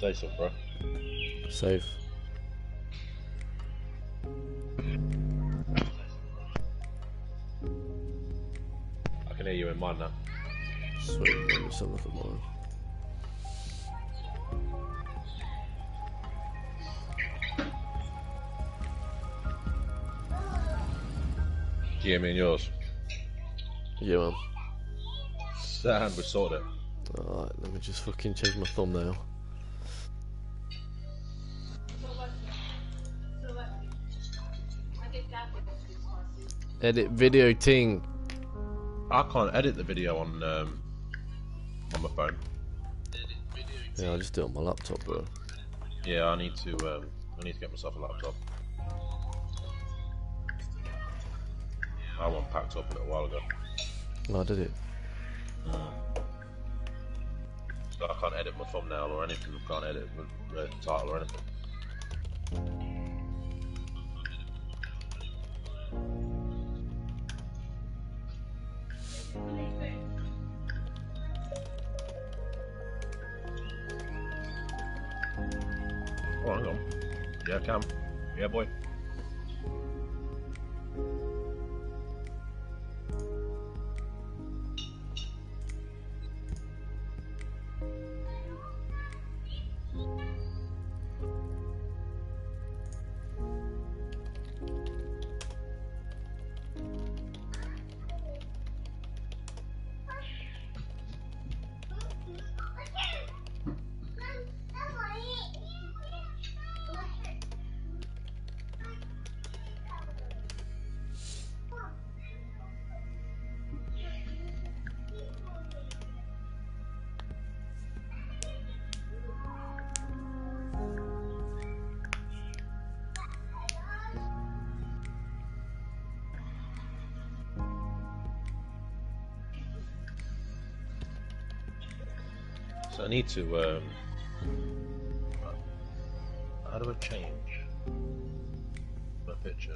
Say something, bro. Safe. I can hear you in mine now. Sweet, let me just look at mine. Do you hear me in yours? Yeah, man. Sound, we sorted it. Alright, let me just fucking change my thumbnail. Edit video ting. I can't edit the video on my phone. Yeah, I'll just do it on my laptop, bro. Yeah, I need to get myself a laptop. I one packed up a little while ago. Oh, I did it. So I can't edit my thumbnail or anything. I can't edit the title or anything. Oh, hang on. Yeah, Cam. Yeah, boy. So I need to, how do I change my picture?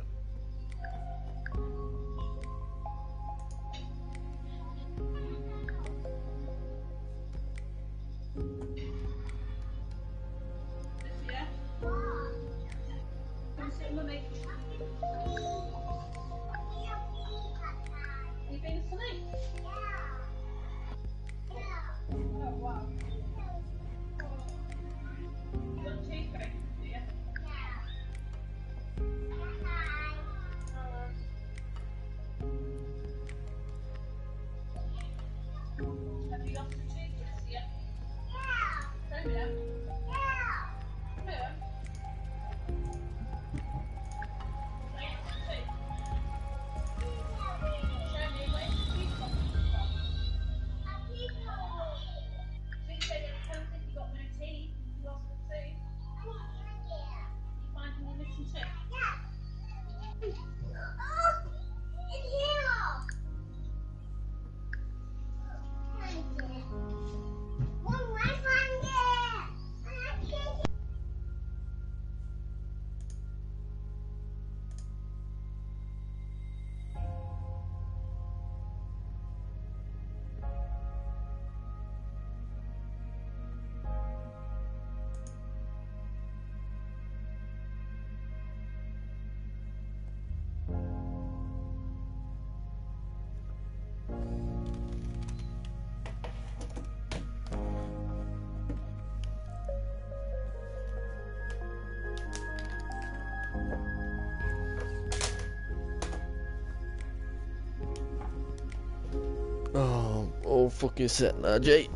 Oh, all fucking set now, Jay.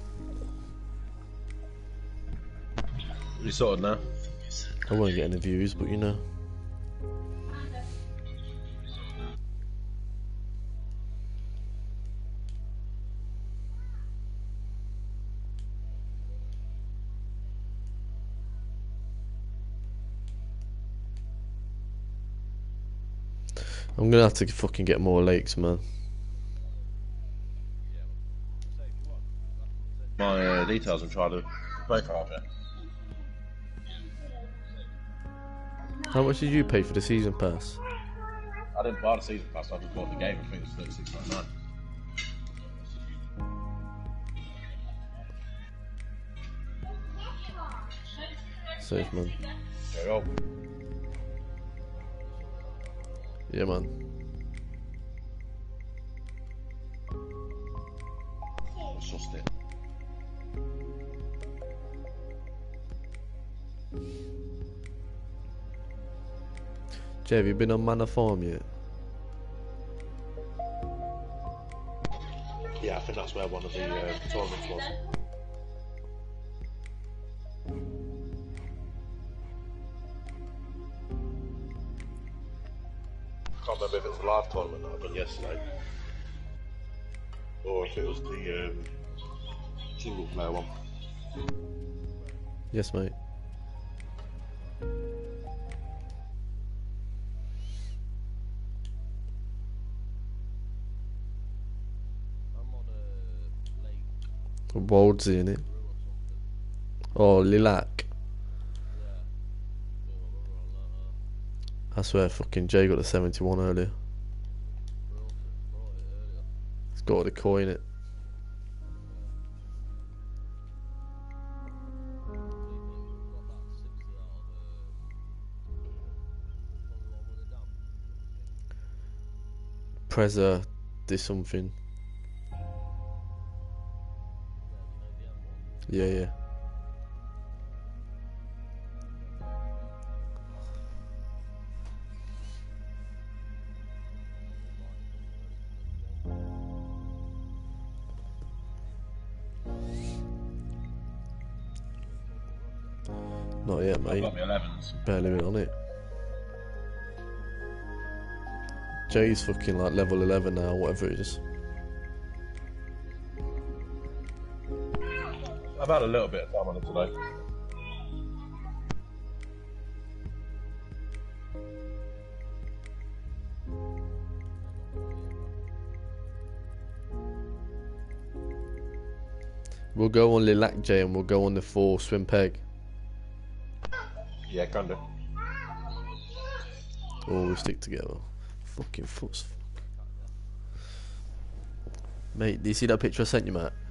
You sorted now? I won't get any views, but you know. I'm gonna have to fucking get more lakes, man. My details and try to play card it. How much did you pay for the season pass? I didn't buy the season pass, I just bought the game. I think it was $36.99. Safe, man. There you go. Yeah, man. Let's just it. Jay, have you been on Manor Farm yet? Yeah, I think that's where one of the tournaments was. I can't remember if it was the live tournament that I done yesterday, or if it was the single player one. Yes, mate. Woldsey in it. Oh, Lilac. I swear fucking Jay got the 71 earlier. He's got the coin it. Preza did something. Yeah, yeah. Not yet, mate. I've got my 11s. Barely been on it. Jay's fucking like level 11 now, whatever it is. I've had a little bit of time on it today. We'll go on Lilac Jay and we'll go on the 4 swim peg. Yeah, can do. Or we stick together. Fucking foots. Mate, do you see that picture I sent you, Matt?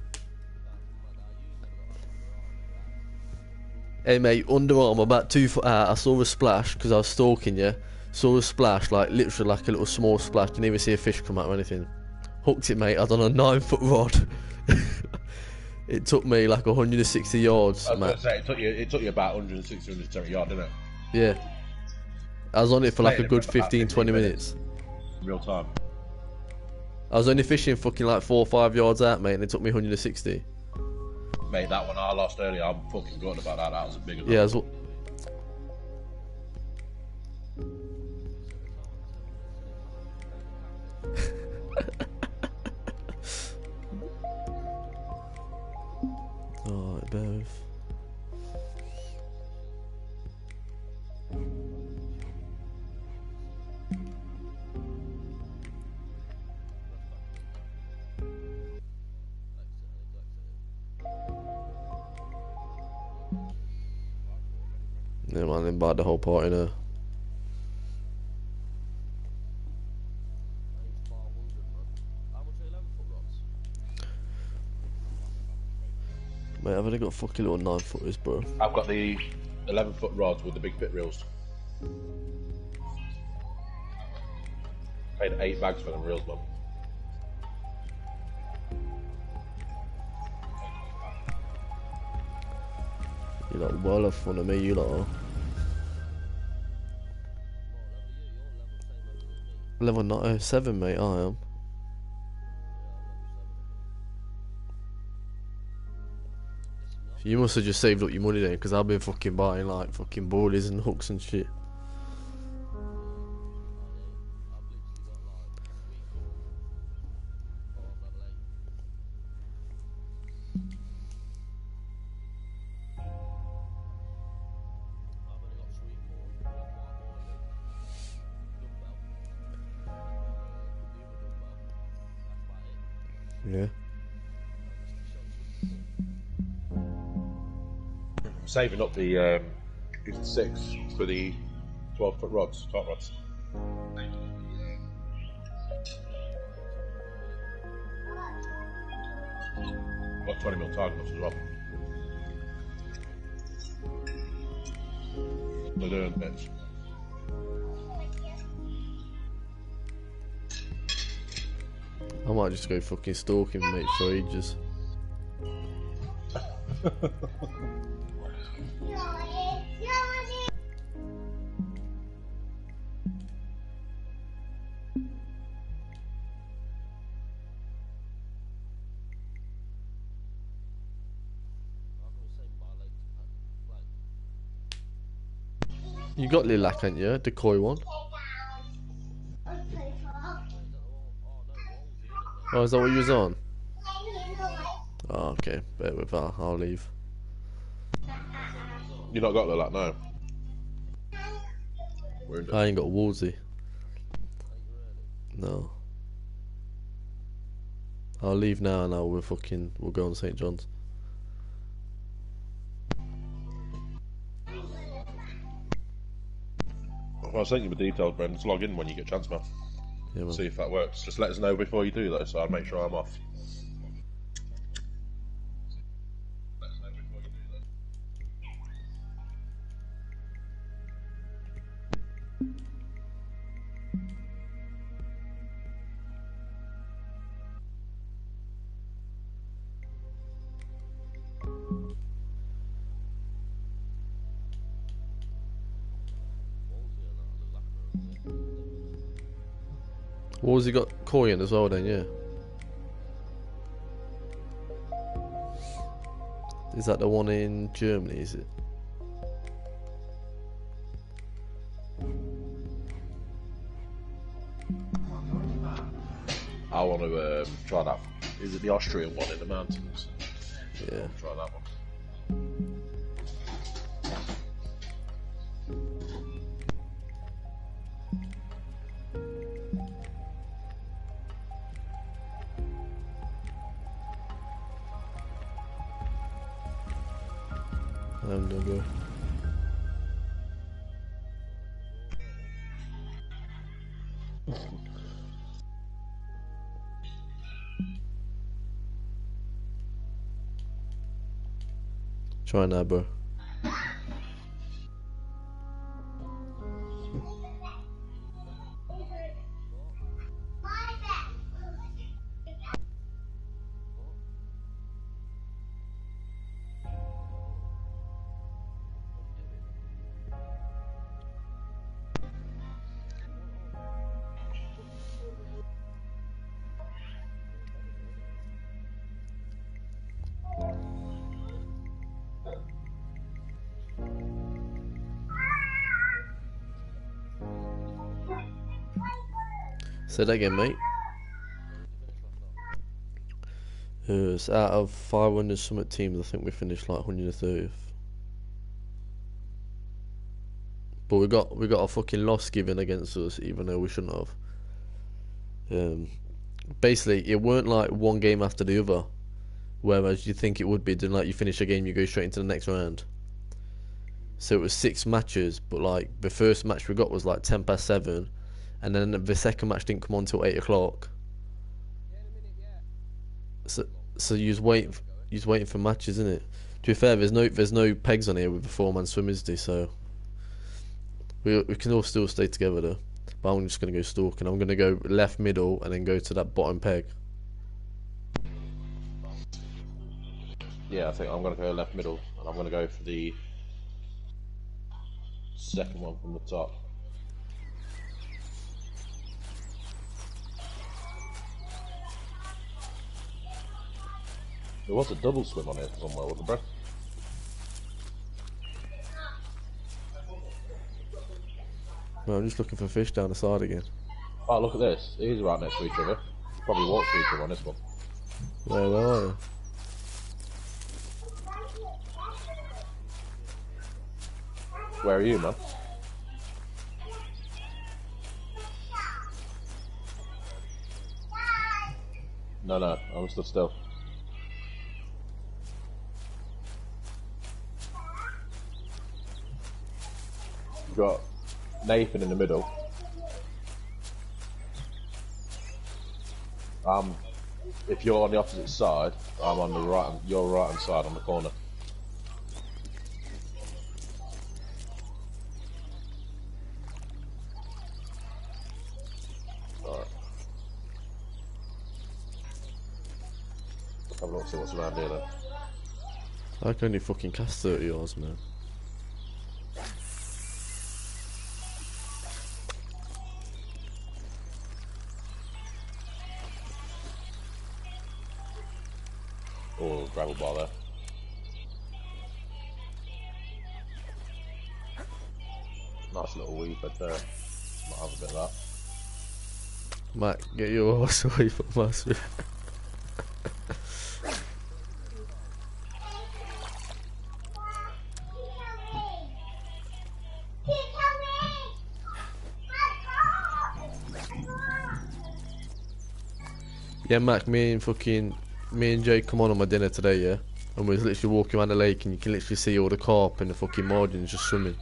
Hey mate, underarm about 2 foot out. I saw a splash because I was stalking you. Saw a splash, like literally like a little small splash. Didn't even see a fish come out or anything. Hooked it, mate. I done a 9-foot rod. It took me like 160 yards. I was going to say it took you about 160, 170 yards, didn't it? Yeah. I was on it for like a good 15-20 minutes. Real time. I was only fishing fucking like 4 or 5 yards out, mate, and it took me 160. Mate, that one I lost earlier, I'm fucking good about that. That was a big one. Yeah, as well. Alright, both. Yeah, man, then bought the whole party now. Mate, I've only got fucking little 9-footers, bro. I've got the 11-foot rods with the big fit reels. Paid 8 bags for them reels, man. You lot well off front of me, you lot are. Level 97, mate, I am. You must have just saved up your money then, because I've been fucking buying like fucking boilies and hooks and shit. Yeah. I'm saving up the 6 for the 12-foot rods, top rods. Got 20mm target nuts as well. they're doing bits. I might just go fucking stalking mate for ages. You got Lilac, haven't you? The koi one. Oh, is that what you was on? Oh, okay. Bear with that. I'll leave. You not got that, no? I ain't got Wolsey. No. I'll leave now and we'll go on St. John's. I'll send you the details, Brendan. Just log in when you get a chance, man. Yeah, man. See if that works. Just let us know before you do though, so I'll make sure I'm off. Wolsey got koi in as well then, yeah. Is that the one in Germany, is it? I want to try that. Is it the Austrian one in the mountains? Yeah. Try that one. I'm gonna go. Try now, bro. Say that again, mate. So out of 500 summit teams, I think we finished like 130th. But we got a fucking loss given against us, even though we shouldn't have. Basically, it weren't like one game after the other, whereas you think it would be. Then like you finish a game, you go straight into the next round. So it was 6 matches, but like the first match we got was like 7:10. And then the second match didn't come on till 8 o'clock. So you was waiting for matches, isn't it? To be fair, there's no pegs on here with the 4-man swim, is there? So we can all still stay together though. But I'm just gonna go stalking. I'm gonna go left middle and then go to that bottom peg. Yeah, I think I'm gonna go left middle, and I'm gonna go for the second one from the top. There was a double swim on it somewhere, wasn't there? No, I'm just looking for fish down the side again. Oh, look at this. These are right next to each other. Probably walk to each other on this one. Where are you? Where are you, man? No, I'm stood still. You've got Nathan in the middle. If you're on the opposite side, I'm on the right. Your right hand side on the corner. see what's around here then. I can only fucking cast 30 yards, man. Oh, gravel bar there. Nice little weed bed there. Might have a bit of that. Mac, get your horse away from us. Yeah, Mac, me and Jay come on my dinner today, yeah? And we was literally walking around the lake and you can literally see all the carp and the fucking margins just swimming.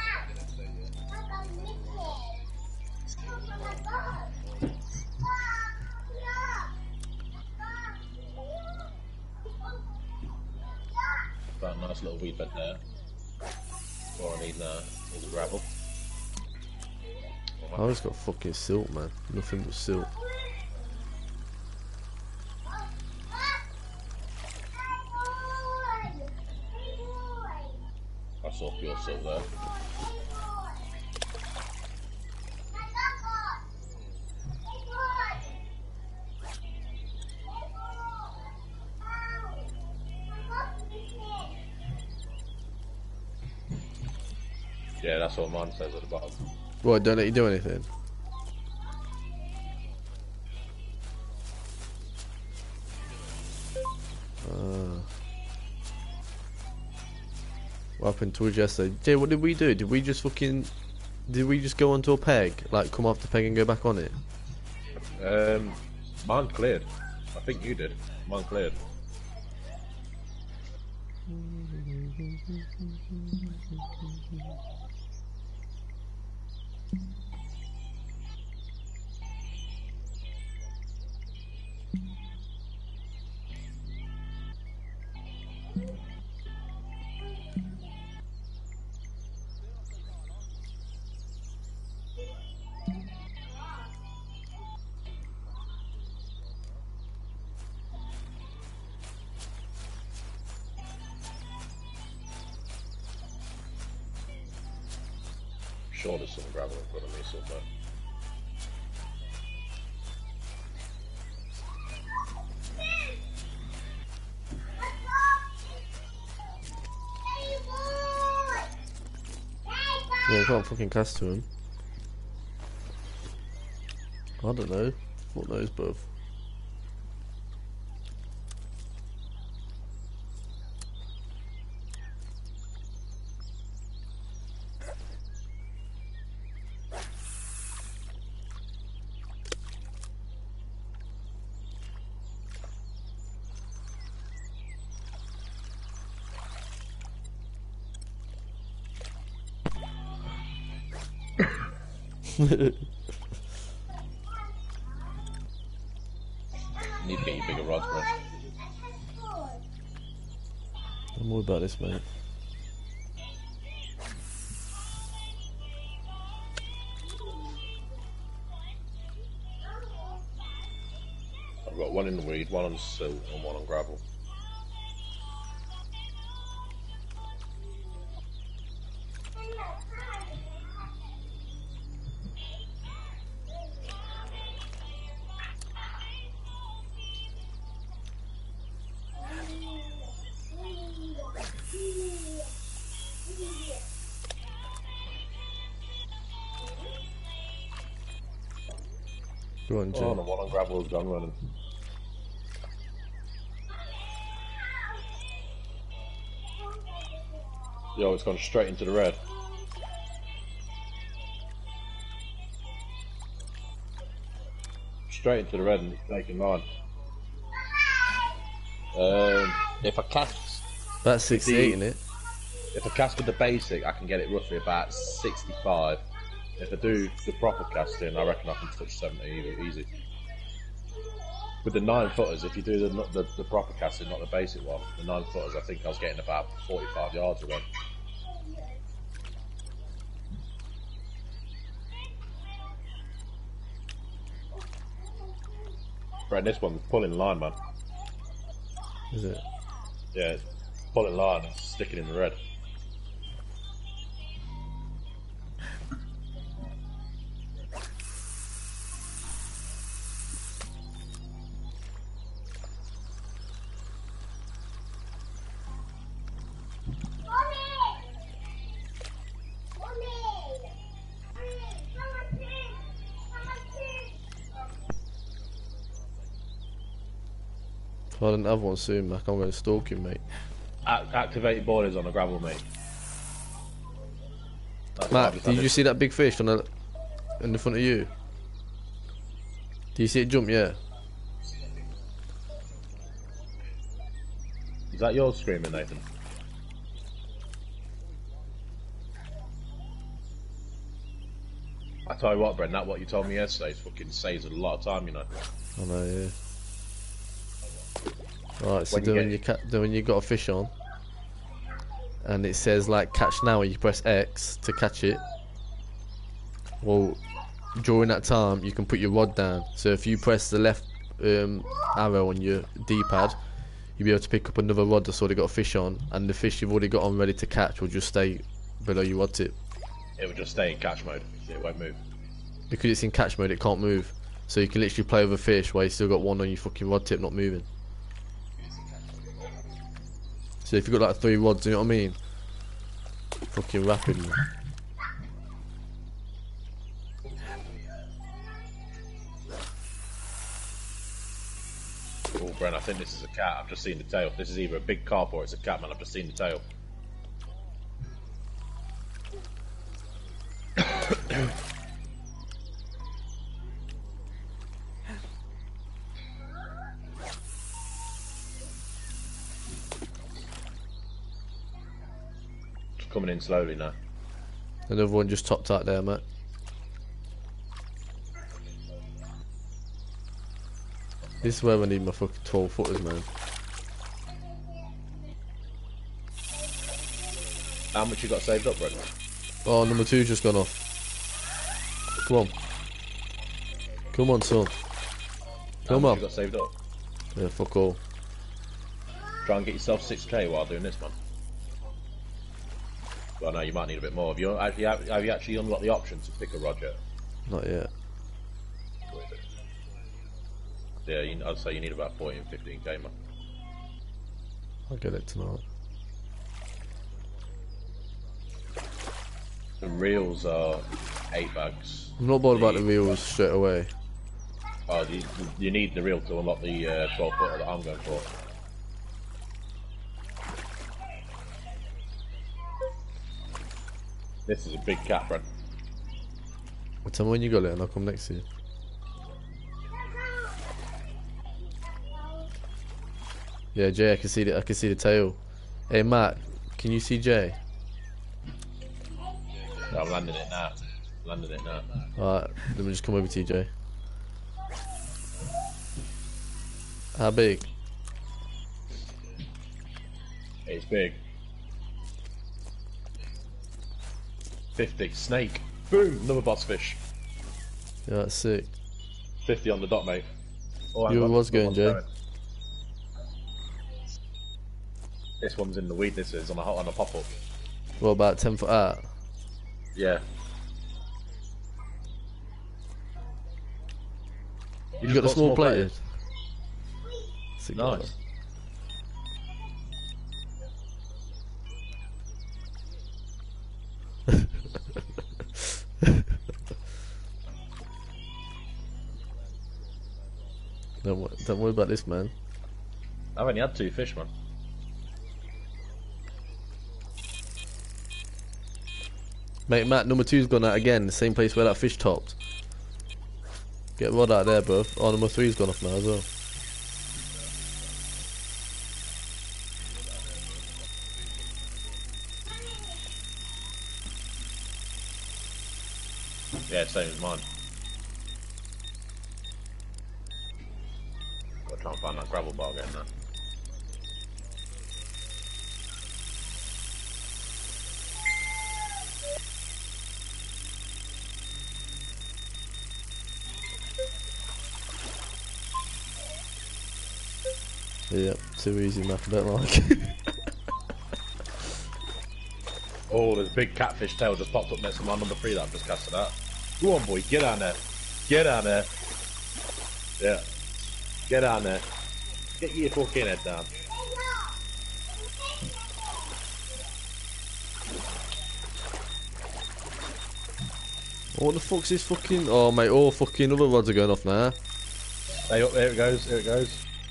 Got a nice little weed bed there. All I need now is gravel. I just got fucking silt, man. Nothing but silt. I saw pure silt there. Yeah, that's what mine says at the bottom. What, don't let you do anything? What happened to us yesterday? Jay, what did we do? Did we just go onto a peg? Like, come off the peg and go back on it? Mine cleared. I think you did. Mine cleared. Sure, there's some gravel in front of me somewhere. Yeah, I can't fucking cast to him. I don't know. What knows, bruv? Need to get you bigger rods, bro. I'm worried about this, mate. I've got one in the weed, one on silt, and one on gravel. Go on, Jay. Oh, the one on gravel is gone running. Yo, it's gone straight into the red. Straight into the red and it's taking line. If I cast... That's 68, isn't it? If I cast with the basic, I can get it roughly about 65. If I do the proper casting, I reckon I can touch 70 easy. With the 9-footers, if you do the proper casting, not the basic one, the 9-footers, I think I was getting about 45 yards of them. Right, this one's pulling line, man. Is it? Yeah, it's pulling line and sticking in the red. If I didn't have one soon, Mac, I'm going to stalk him, mate. Activate borders on the gravel, mate. That's what I've Mac, just did you added. see that big fish on the in the front of you? Do you see it jump? Yeah. Is that yours screaming, Nathan? I tell you what, Brent, that what you told me yesterday fucking saves a lot of time, you know. I know, yeah. Right, so When you when you got a fish on, and it says like catch now, and you press X to catch it. Well, during that time, you can put your rod down. So if you press the left arrow on your D-pad, you'll be able to pick up another rod that's already got a fish on, and the fish you've already got on ready to catch will just stay below your rod tip. It would just stay in catch mode. It won't move. Because it's in catch mode, it can't move. So you can literally play with a fish while you still got one on your fucking rod tip not moving. So if you've got like 3 rods, you know what I mean? Fucking rapid, man. Oh, Brent, I think this is a cat. I've just seen the tail. This is either a big carp or it's a cat, man. I've just seen the tail. Just coming in slowly now. Another one just topped out there, mate. This is where I need my fucking 12 footers, man. How much you got saved up, Brent? Oh, number 2's just gone off. Come on. Come on, son. Come How much on. you got saved up? Yeah, fuck all. Try and get yourself 6k while doing this, man. Well, no, you might need a bit more. Have you actually unlocked the option to pick a rod yet? Not yet. Yeah, I'd say you need about 14, 15k, man. I'll get it tonight. The reels are 8 bags. I'm not bothered about the reels straight away. Oh, you need the reel to unlock the 12 footer that I'm going for. This is a big cat, Brent. Tell me when you got it and I'll come next to you. Yeah, Jay, I can see the tail. Hey Matt, can you see Jay? No, I'm landing it now. Alright, let me just come over to you, Jay. How big? It's big. 50. Snake. Boom! Another boss fish. Yeah, that's sick. 50 on the dot, mate. Oh, You was going, Jay. This one's in the weed. This is on a pop-up. What about 10 foot out? Yeah. You got the small plated? Sick. Nice. Don't worry about this, man. I've only had 2 fish, man. Mate, Matt, number 2's gone out again, the same place where that fish topped. Get rod out there, bro. Oh, number 3's gone off now as well. Yeah, same as mine. Gotta try and find that gravel bar again now. Yeah, too easy, map. I don't like it. Oh, there's a big catfish tail just popped up next to my number 3 that I've just casted out. Go on, boy, get down there. Get down there. Yeah. Get down there. Get your fucking head down. What the fuck's this fucking... Oh, mate, all fucking other rods are going off now. Hey, up, there it goes, there it goes.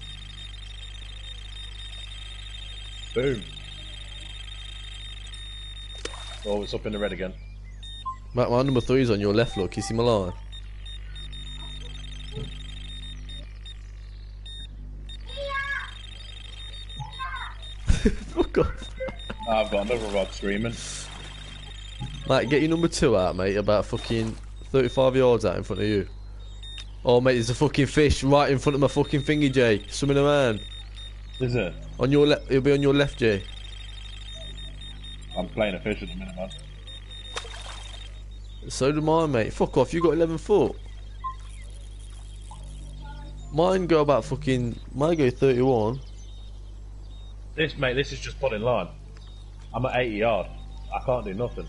Boom. Oh, it's up in the red again. Mate, my number 3's on your left, look. You see my line? Fuck off. I've got another rod screaming. Mate, get your number 2 out, mate, about fucking 35 yards out in front of you. Oh, mate, there's a fucking fish right in front of my fucking thingy, Jay. Swimming around. Is it? On your left, it'll be on your left, Jay. I'm playing a fish at the minute, man. So do mine, mate. Fuck off, you got 11 foot. Mine go about fucking... Mine go 31. This, mate, this is just pulling line. I'm at 80 yard. I can't do nothing.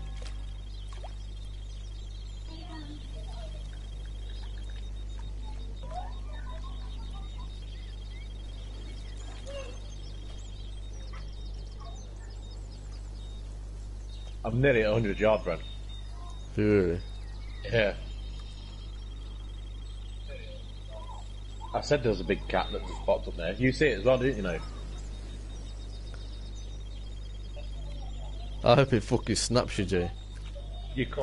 I'm nearly at 100 yard, bro. Really? Yeah. I said there was a big cat that just popped up there. You see it as well, didn't you know? I hope it fucking snaps you, Jay. You come.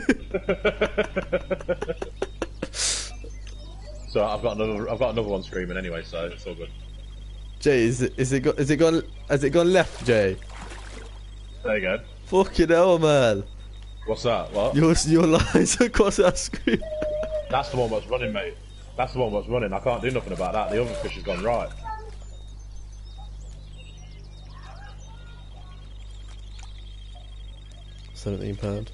So I've got another one screaming anyway, so it's all good. Jay, has it gone left, Jay? There you go. Fucking hell, man. What's that? What? Your lines across that screen. That's the one that's running, mate. That's the one that's running. I can't do nothing about that. The other fish has gone right. £17.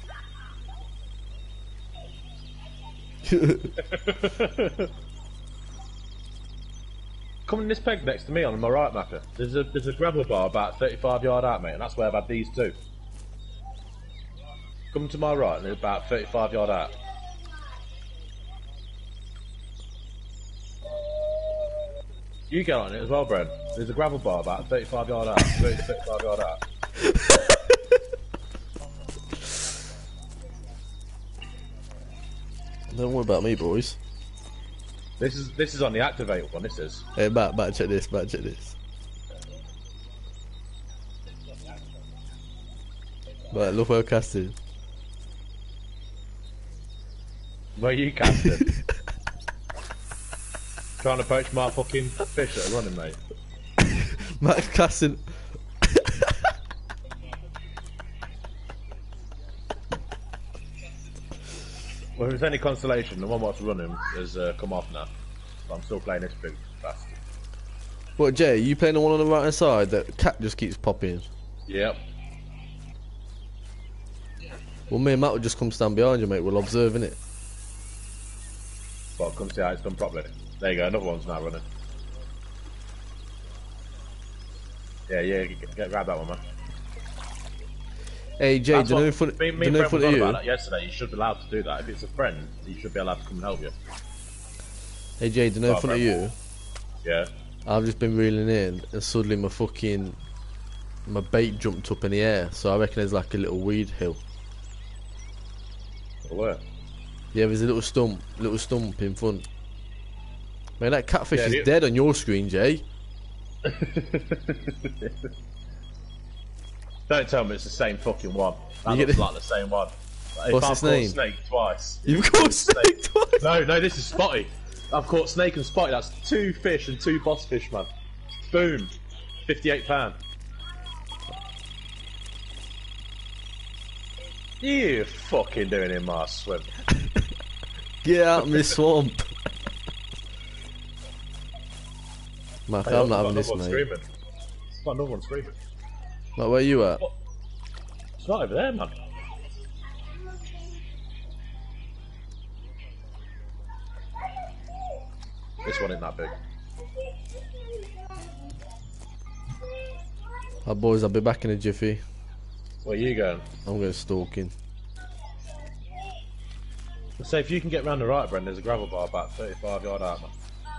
Come in this peg next to me on my right, Macca. There's a gravel bar about 35 yard out, mate, and that's where I've had these two. Come to my right, and they're about 35 yard out. You get on it as well, Brent. There's a gravel bar about 35 yard out. 35 yard out. Don't worry about me, boys. This is on the activated one. This is. Hey, Matt, check this. Matt, check this. Right, look where I'm casting. Where are you casting? Trying to poach my fucking fish that are running, mate. Matt's casting. Well, if it's any consolation, the one that's running has come off now. But I'm still playing this big bastard. What, Jay? You playing the one on the right hand side? That cat just keeps popping. Yep. Well, me and Matt will just come stand behind you, mate. We'll observe, innit? Well, come see how it's done properly. There you go, another one's now running. Yeah, grab that one, man. Hey, Jay, That's do you know what- in front, me do you and know in Brent front was of on you? about that yesterday. You should be allowed to do that. If it's a friend, you should be allowed to come and help you. Hey, Jay, do you know in Oh, front of you? Yeah. I've just been reeling in, and suddenly my bait jumped up in the air. So I reckon there's like a little weed hill. Where? Yeah, there's a little stump in front. Man, that catfish Yeah, is dead on your screen, Jay. Don't tell me it's the same fucking one. That You looks get like the same one. If What's I've its caught name? Snake twice. You've caught snake twice. No, this is Spotty. I've caught Snake and Spotty. That's 2 fish and 2 boss fish, man. Boom. £58. You fucking doing in my swim. Get out of this swamp. Matt, Hey, I'm not I've having got this, another one mate. screaming. I've got another one screaming. Matt, where you at? It's not over there, man. This one ain't that big. Boys, I'll be back in a jiffy. Where are you going? I'm going stalking. So if you can get round the right, Brendan, there's a gravel bar about 35 yard out, man.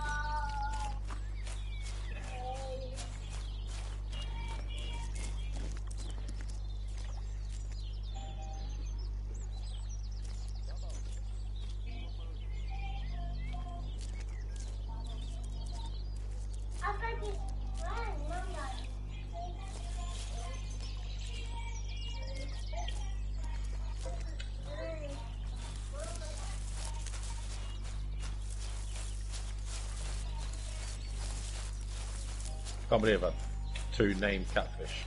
Can't believe I've had 2 named catfish.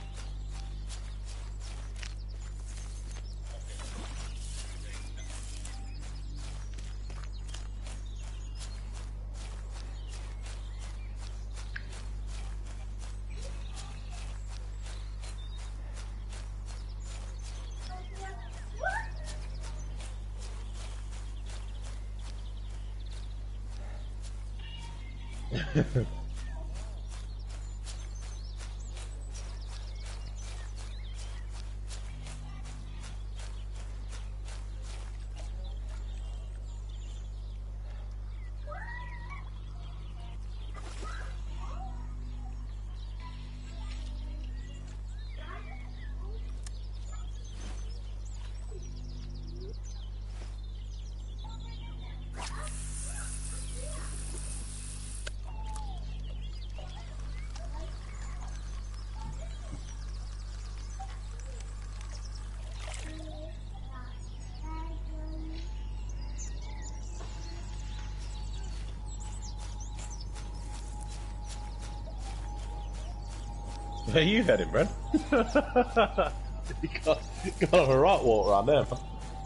Where are you heading, Brent? you got a right walk around there, man.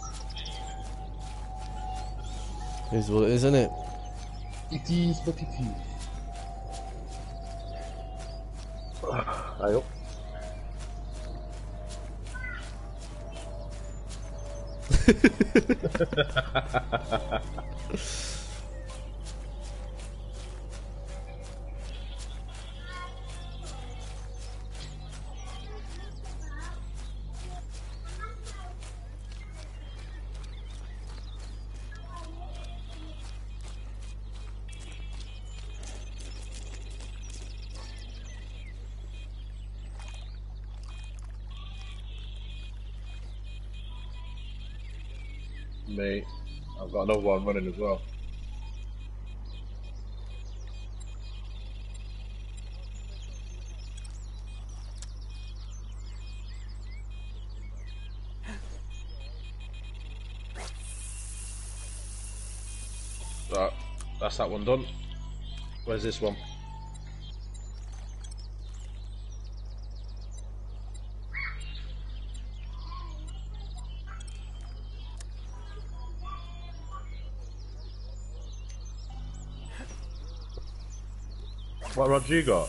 Is what it is, isn't it? It is what it is. Hey up. Mate, I've got another one running as well. Right, that's that one done. Where's this one? What rod you got?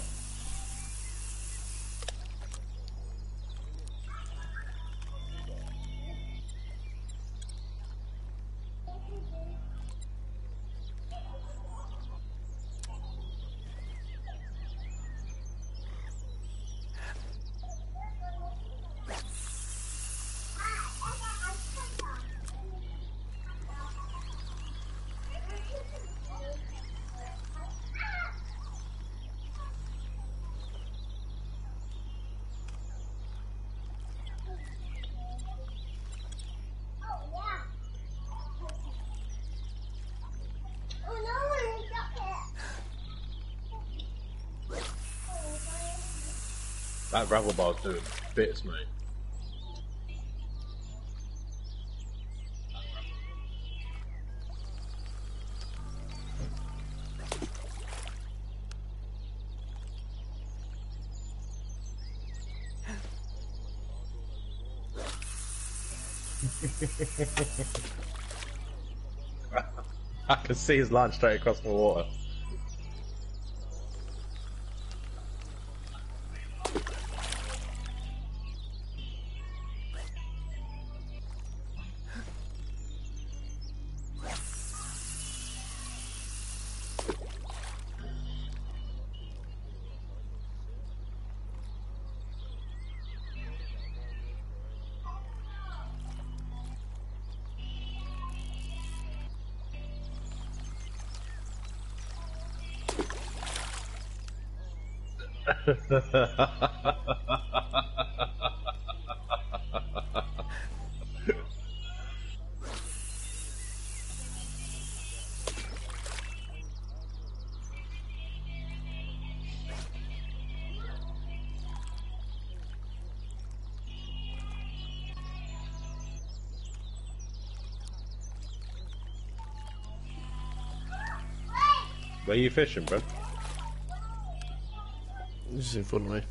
That gravel bar's doing bits, mate. I can see his line straight across the water. Where are you fishing, bro? Just in front of me.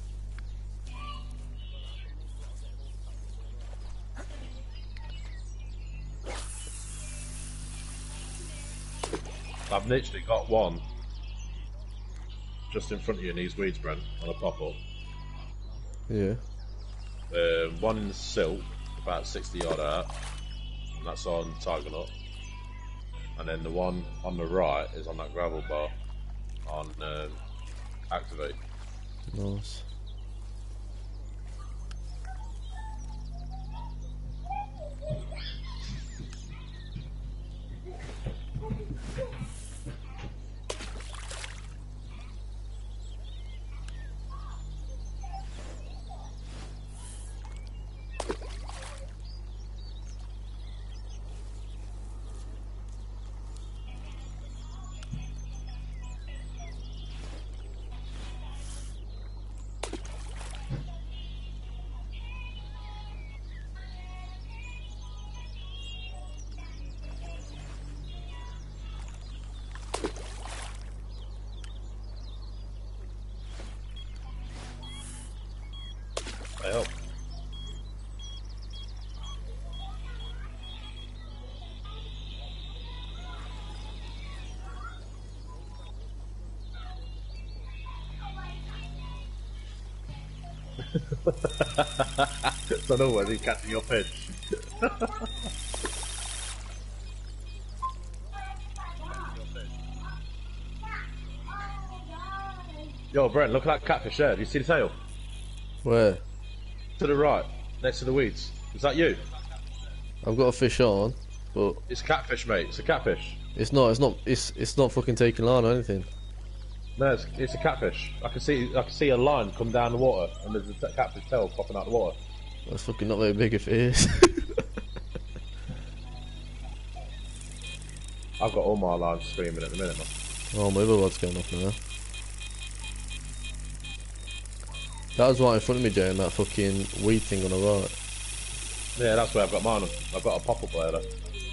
I've literally got one just in front of you in these weeds, Brent, on a pop-up. Yeah. One in the silt, about 60 yard out, and that's on Tiger Nut. And then the one on the right is on that gravel bar on Activate. Nice. I help. Don't know whether he's catching your fish. Yo, Brent, look at that catfish there. Do you see the tail? Where? To the right, next to the weeds. Is that you? I've got a fish on, but It's a catfish, mate. It's a catfish. it's not fucking taking line or anything. No, it's a catfish. I can see a line come down the water, and there's a catfish tail popping out the water. That's fucking not very big if it is. I've got all my lines screaming at the minute, man. Oh, my other rod's going off now. That was right in front of me, Jay, and that fucking weed thing on the right. Yeah, that's where I've got mine on. I've got a pop-up there, though.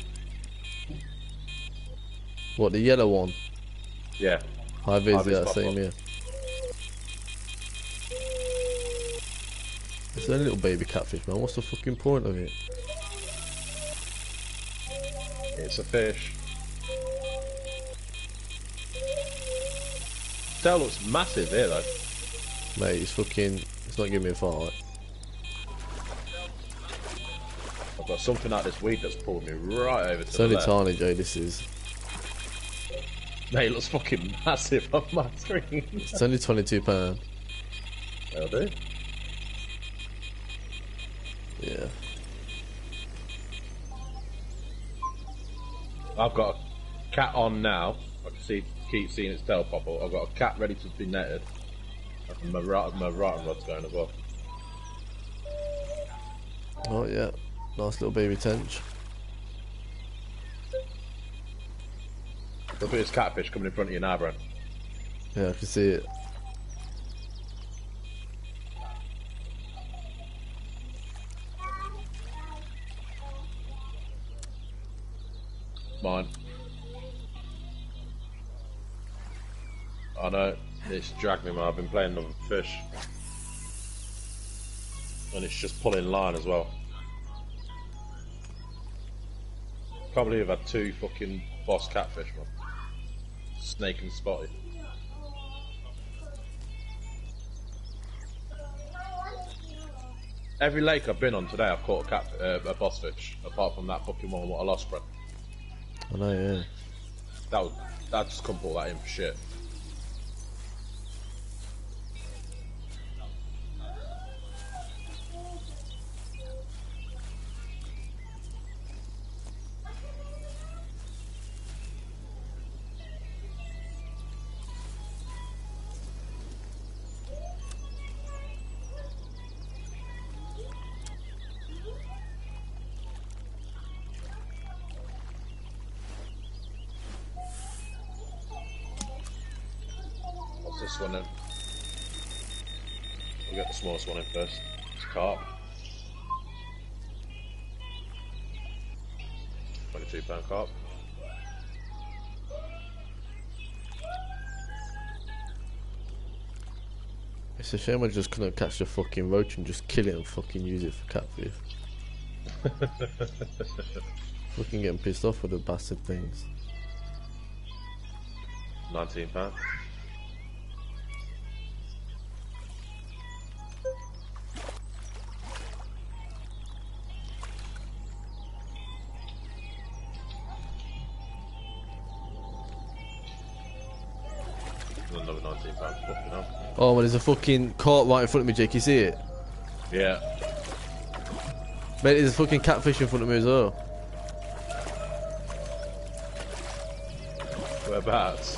What, the yellow one? Yeah. High vis, High vis yeah, pop-up. same here. It's a little baby catfish, man. What's the fucking point of it? It's a fish. Tail looks massive here, though. Mate, it's not giving me a fight. I've got something out this weed that's pulled me right over to It's the only left. tiny, Jay, this is. Mate, it looks fucking massive on my screen. It's only £22. That'll do. Yeah. I've got a cat on now. I can keep seeing its tail pop up. I've got a cat ready to be netted. And my right rod's going as well. Oh, yeah. Nice little baby tench. Look at this catfish coming in front of you now, bro. Yeah, I can see it. Mine. I know. It's dragged me, man. I've been playing with fish. And it's just pulling line as well. Can't believe I've had two fucking boss catfish, man. Snake and Spotty. Every lake I've been on today, I've caught a boss fish. Apart from that fucking one what I lost, bro. I know, yeah. That just couldn't pull that in for shit. this one then. We'll get the smallest one in first. It's carp. £22 carp. It's a shame I just couldn't catch the fucking roach and just kill it and fucking use it for catfish. Fucking getting pissed off with the bastard things. £19. Another £19. Fucking hell. Oh, well, there's a fucking cart right in front of me, Jake. You see it? Yeah. Mate, there's a fucking catfish in front of me as well. Whereabouts?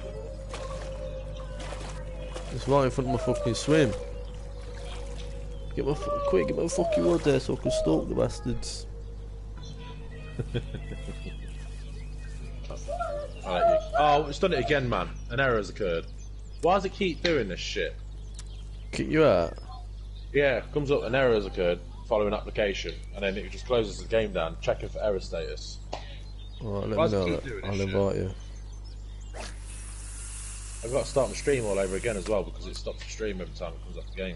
It's right in front of my fucking swim. Get my quick, get my fucking rod there so I can stalk the bastards. Oh, it's done it again, man. An error has occurred. Why does it keep doing this shit? Kick you out? Yeah, comes up an error has occurred following application, and then it just closes the game down, checking for error status. Alright, let Why me does it know keep that. doing I'll this invite you. I've got to start my stream all over again as well because it stops the stream every time it comes off the game.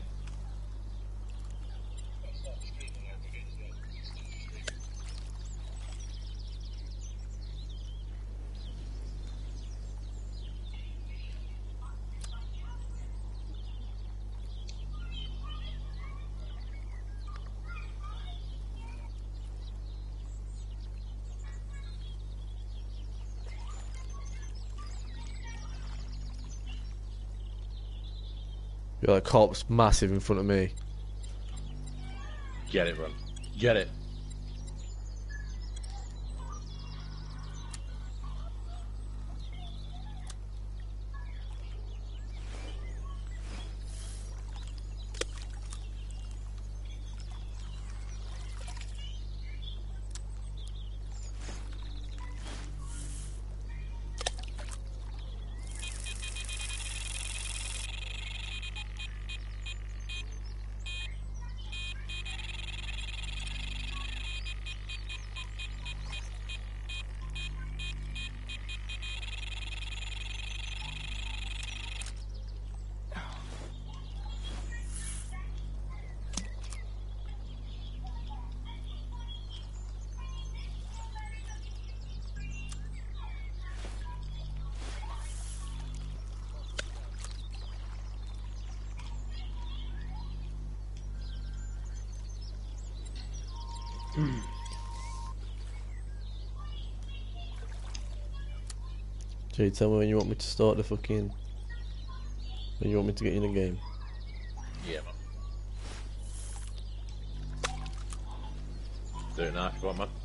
You're like, carp's massive in front of me. Get it, run. Get it. Jay, tell me when you want me to start the fucking... When you want me to get in the game. Yeah, man. Do it now if you want, man.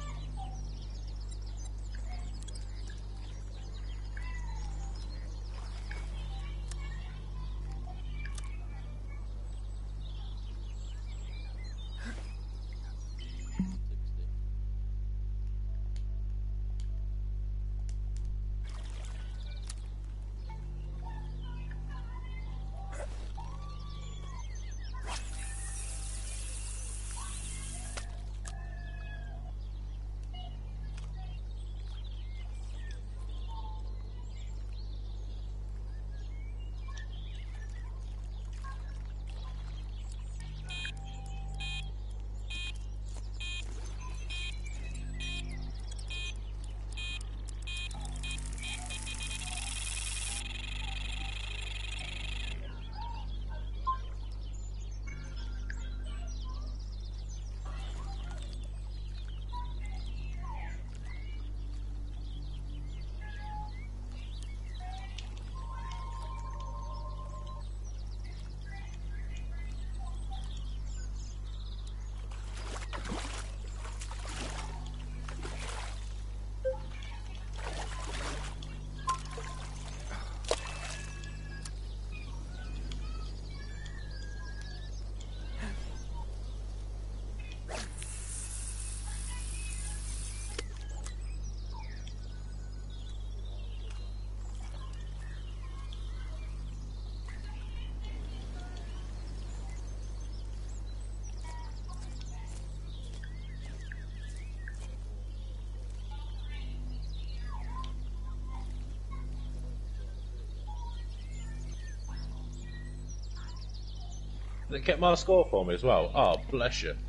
Did it get my score for me as well? Oh, bless you.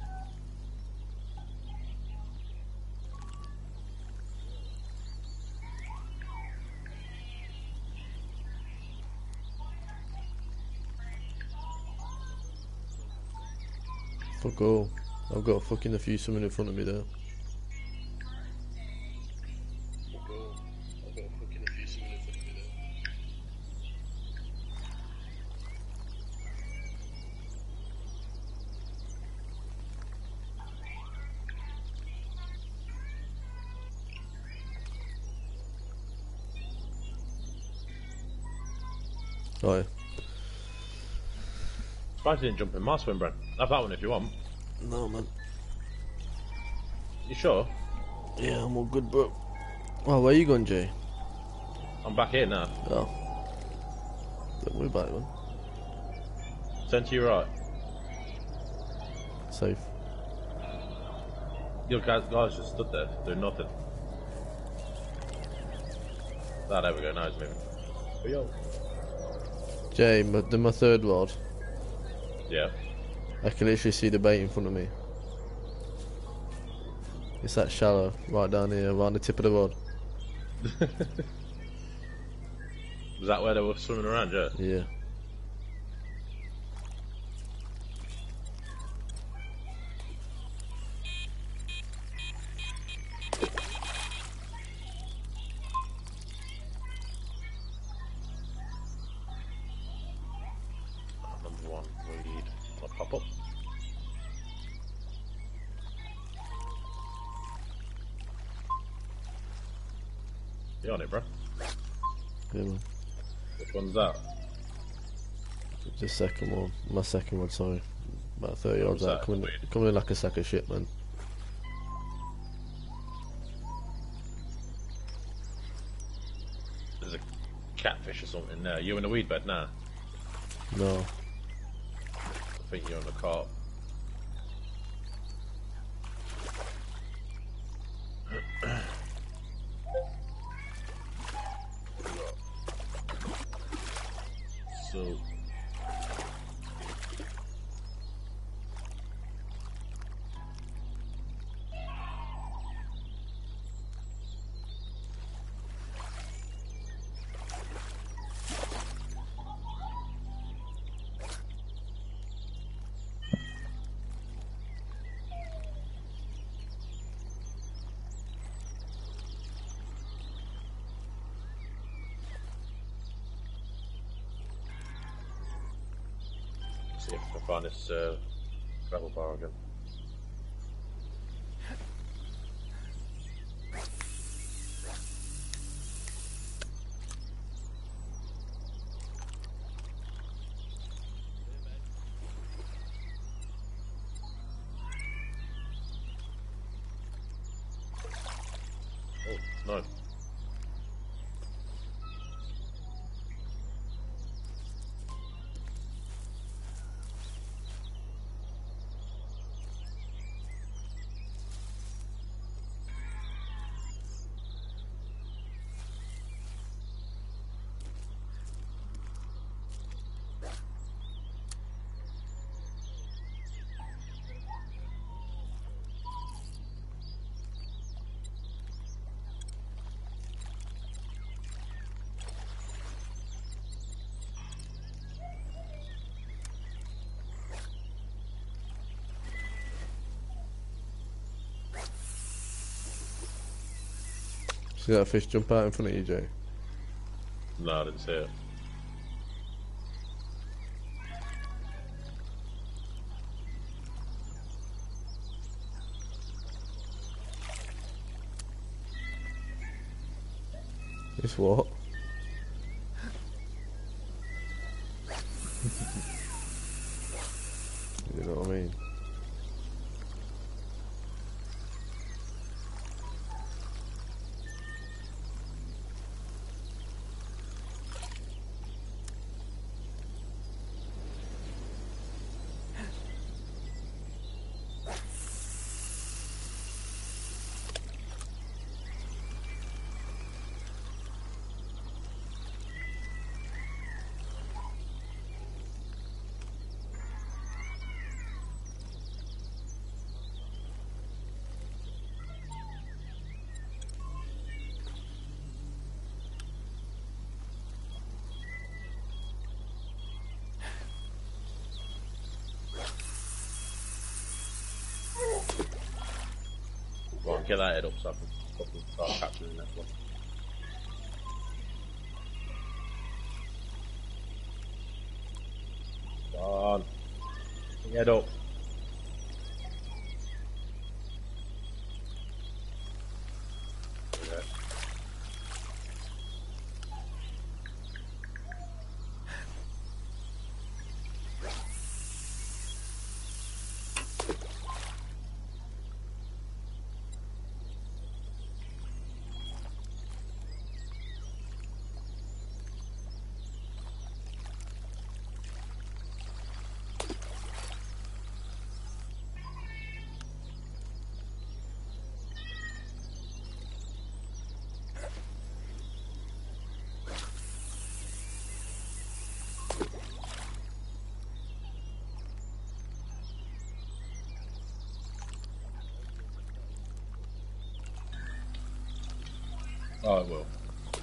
Fuck all. I've got a fucking few something in front of me there. Right. Surprised you didn't jump in my swim, Brent. Have that one if you want. No, man. You sure? Yeah, I'm all good, bro. Oh, where you going, Jay? I'm back here now. Oh. Don't worry about it, man. Turn to your right. Safe. Your guys just stood there doing nothing. Ah, there we go, now he's moving. Oh, yo. Jay, my third rod. Yeah. I can literally see the bait in front of me. It's that shallow, right down here, right on the tip of the rod. Was that where they were swimming around, yeah? Yeah. Number one, weed. I'll pop up. You on it, bro? Yeah, man. Which one's that? The second one. My second one, sorry. About 30 yards What's out. that? Coming in like a sack of shit, man. There's a catfish or something there. You in the weed bed now? No. I think you're on the cart. So see if I can find this gravel bar again. Oh, no. See that fish jump out in front of you, Jay? No, I didn't see it. It's what? You know what I mean? get that head up so I can fucking start capturing the next one. Come on. Head up. There we go. Oh, it will.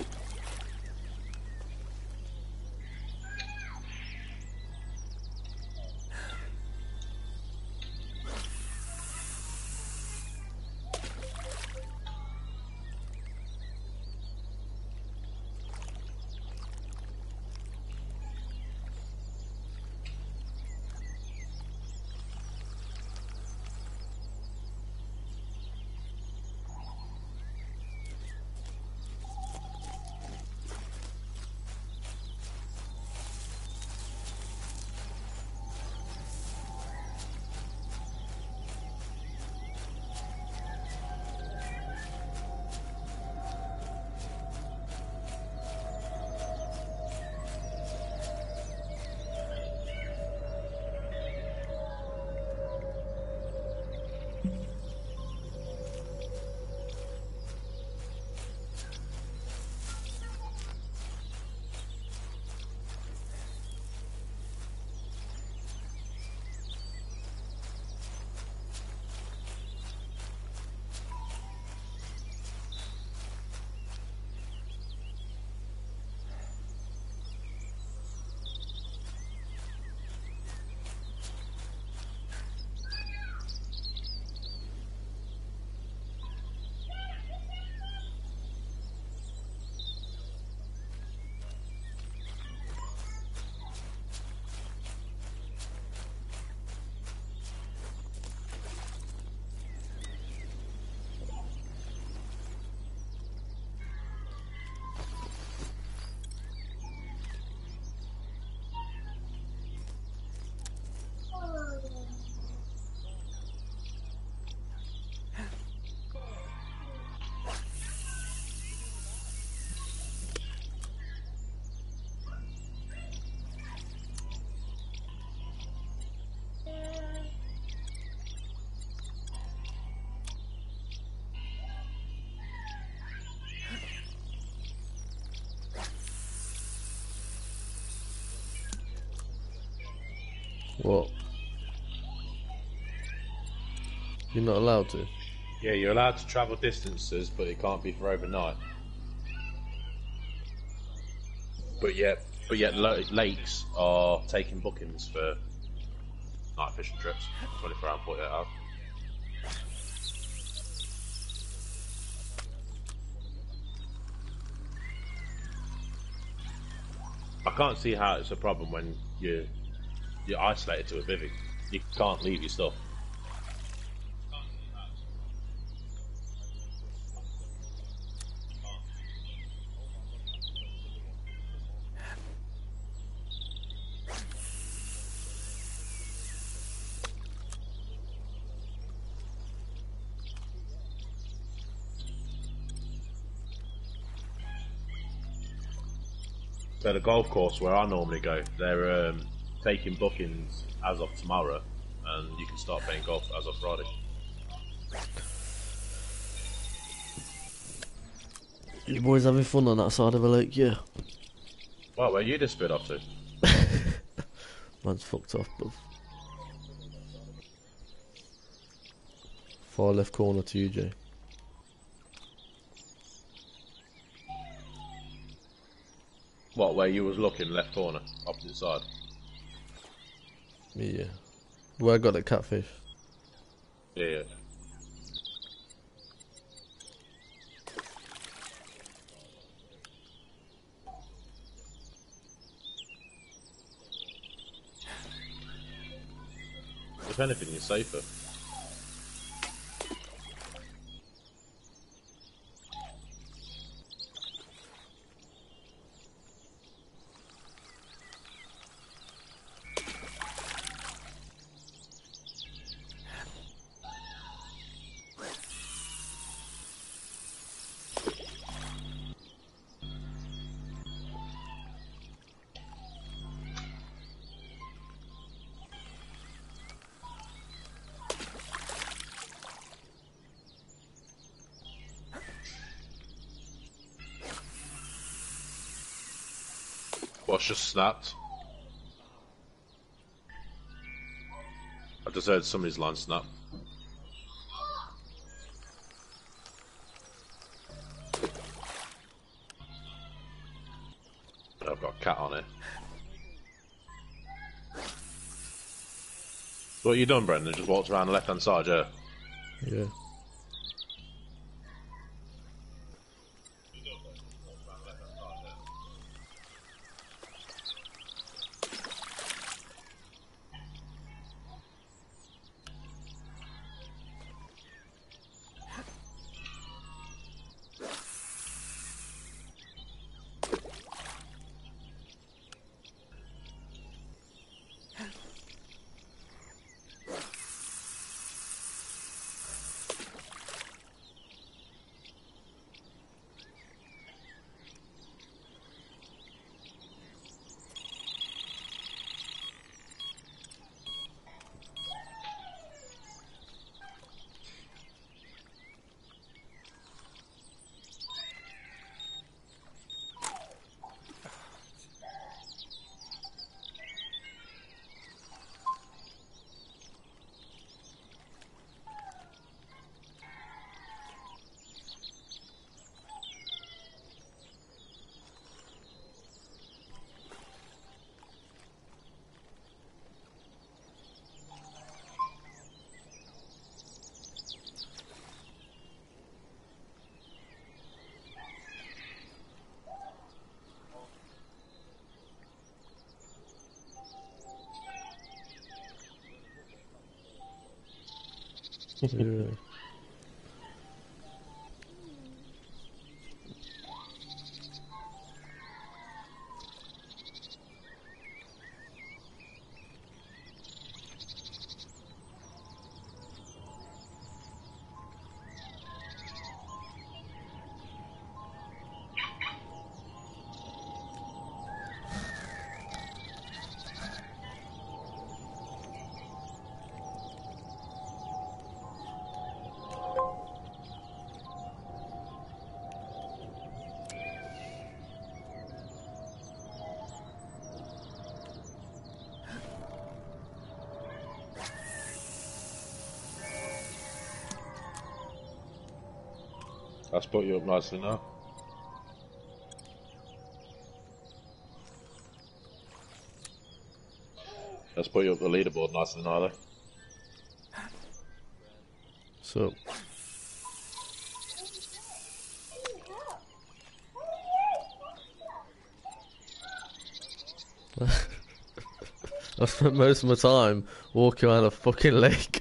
What? You're not allowed to? Yeah, you're allowed to travel distances, but it can't be for overnight. But yet lakes are taking bookings for night fishing trips, 24 hours, 48 hours. I can't see how it's a problem when you're isolated to a bivvy. You can't leave your stuff. So the golf course where I normally go, they're taking bookings as of tomorrow, and you can start playing golf as of Friday. You boys having fun on that side of the lake, yeah? Well, where you just spit off to? Man's fucked off, bruv. Far left corner to you, Jay. What, where you was looking, left corner, opposite side? Yeah. Where I got the catfish. Yeah. If anything, you're safer. What's just snapped? I just heard somebody's line snap. I've got a cat on it. What you done, Brendan? Just walked around the left-hand side, yeah? Yeah. Yeah. That's put you up nicely now. Let's put you up the leaderboard nicely now, though. So. I spent most of my time walking around a fucking lake.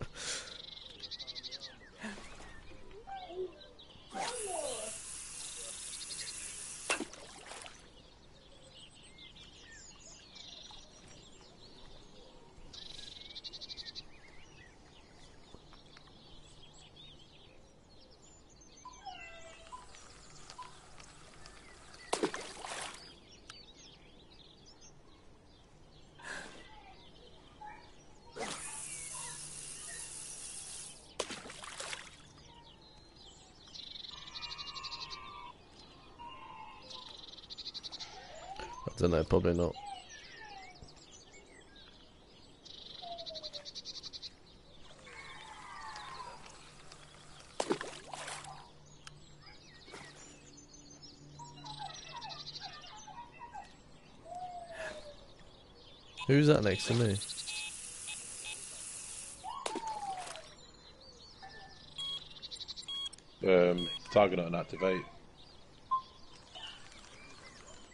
I don't know, probably not. Who's that next to me? Target and activate.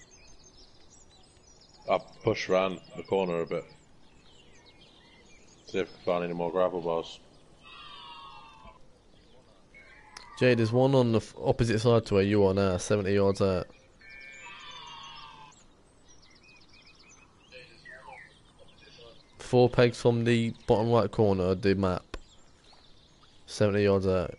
I push around the corner a bit. See if we can find any more gravel bars. Jay, there's one on the opposite side to where you are now, 70 yards out. Four pegs from the bottom right corner of the map. 70 yards out.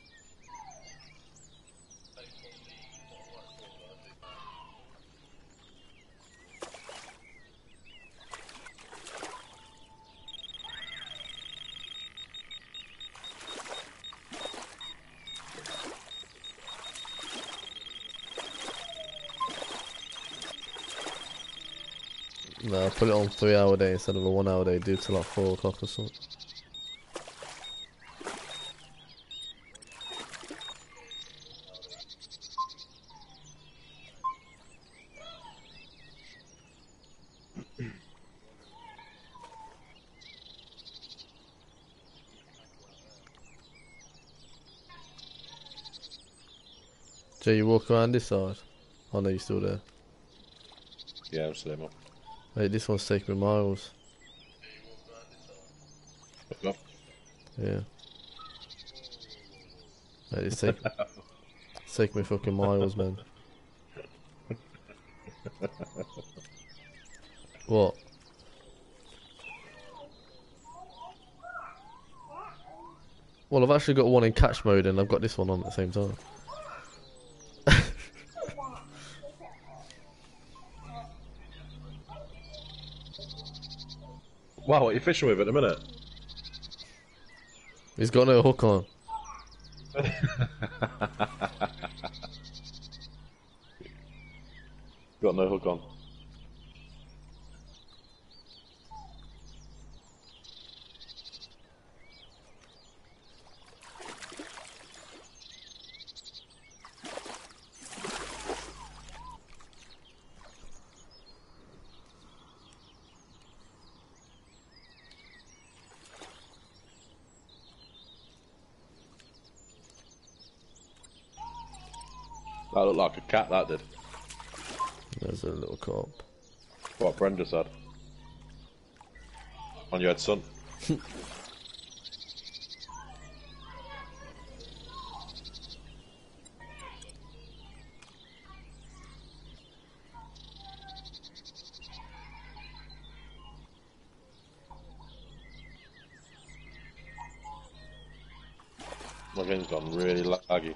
No, put it on 3-hour day instead of a 1-hour day, do till like 4 o'clock or something. Jay, you walk around this side? Oh no, you're still there. Yeah, I'm still there. Wait, this one's taking me miles. Go. Yeah. Mate, it's taking me fucking miles, man. What? Well, I've actually got one in catch mode and I've got this one on at the same time. Wow, what are you fishing with at the minute? He's got no hook on. Got no hook on. That looked like a cat, that did. There's a little cop. What Brenda said. On your head, son. My game's gone really laggy.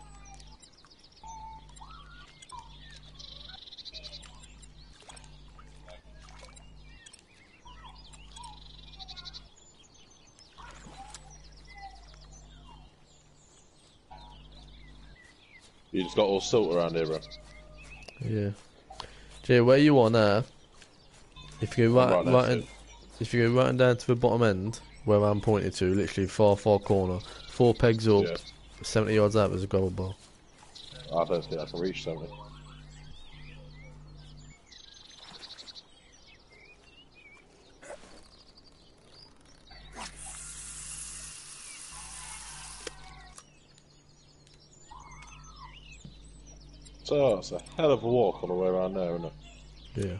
You just got all silt around here, bro. Yeah. Jay, where you are now? If you go if you go right and down to the bottom end, where I'm pointed to, literally far corner, 4 pegs up, Yeah. 70 yards out, there's a gravel bar. I don't think I can reach something. So it's a hell of a walk all the way around there, isn't it? Yeah.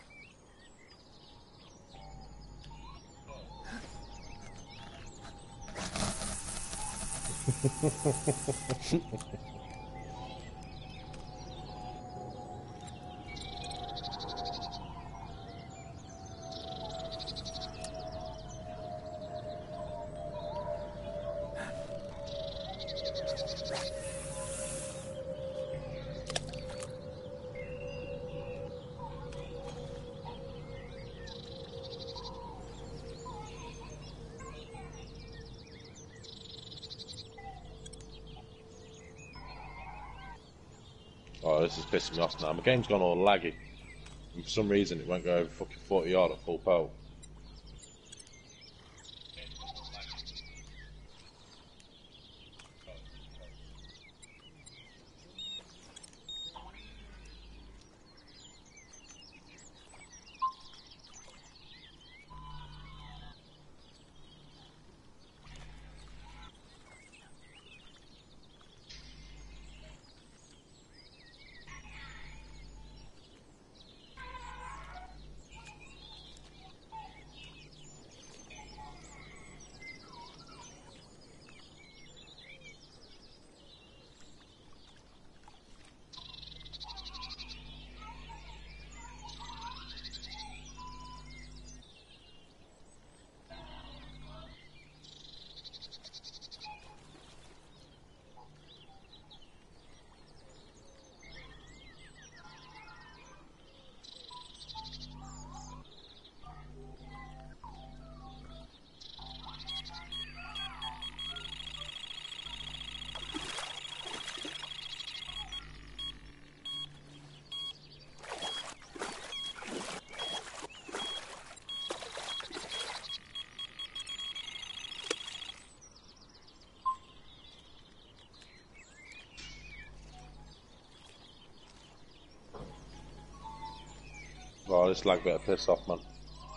Oh, this is pissing me off now. My game's gone all laggy. And for some reason, it won't go over fucking 40 yard at full pole. Oh, this lag better piss off, man.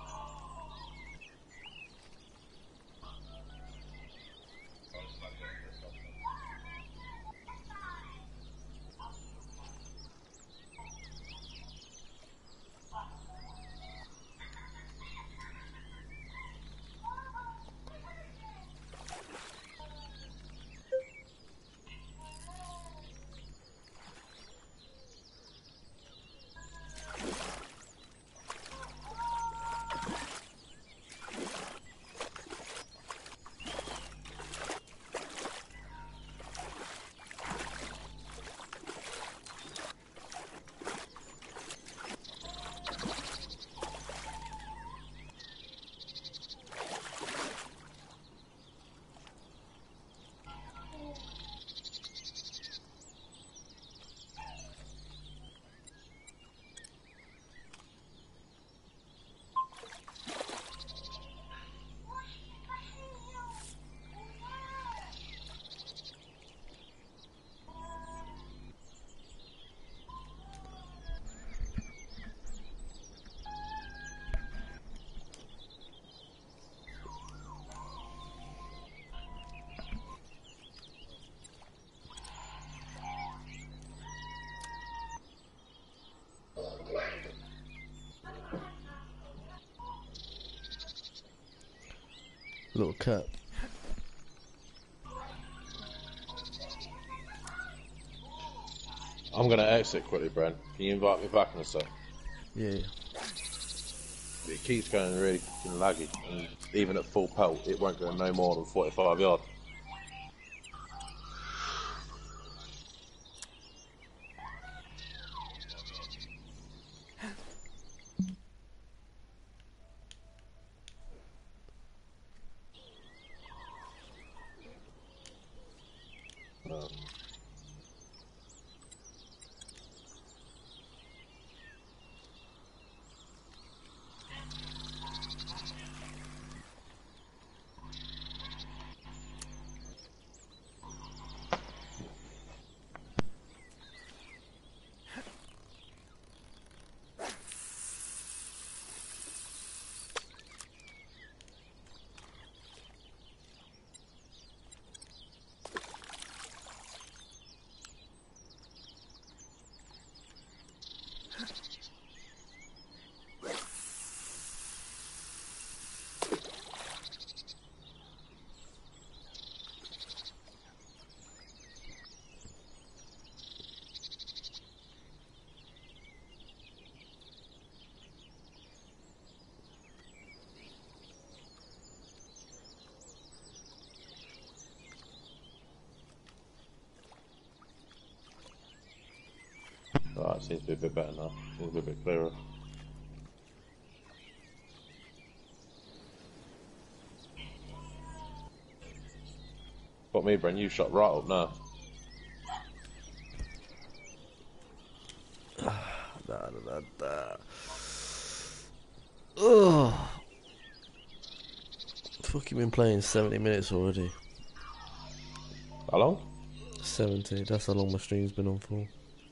Little cat. I'm gonna exit quickly, Bren. Can you invite me back in a sec? Yeah. It keeps going really fucking laggy, and even at full pelt, it won't go no more than 45 yards. Right, seems to be a bit better now. Seems to be a bit clearer. Got me, Bren. You shot right up now. Ugh. Fucking been playing 70 minutes already. How long? 70. That's how long my stream's been on for.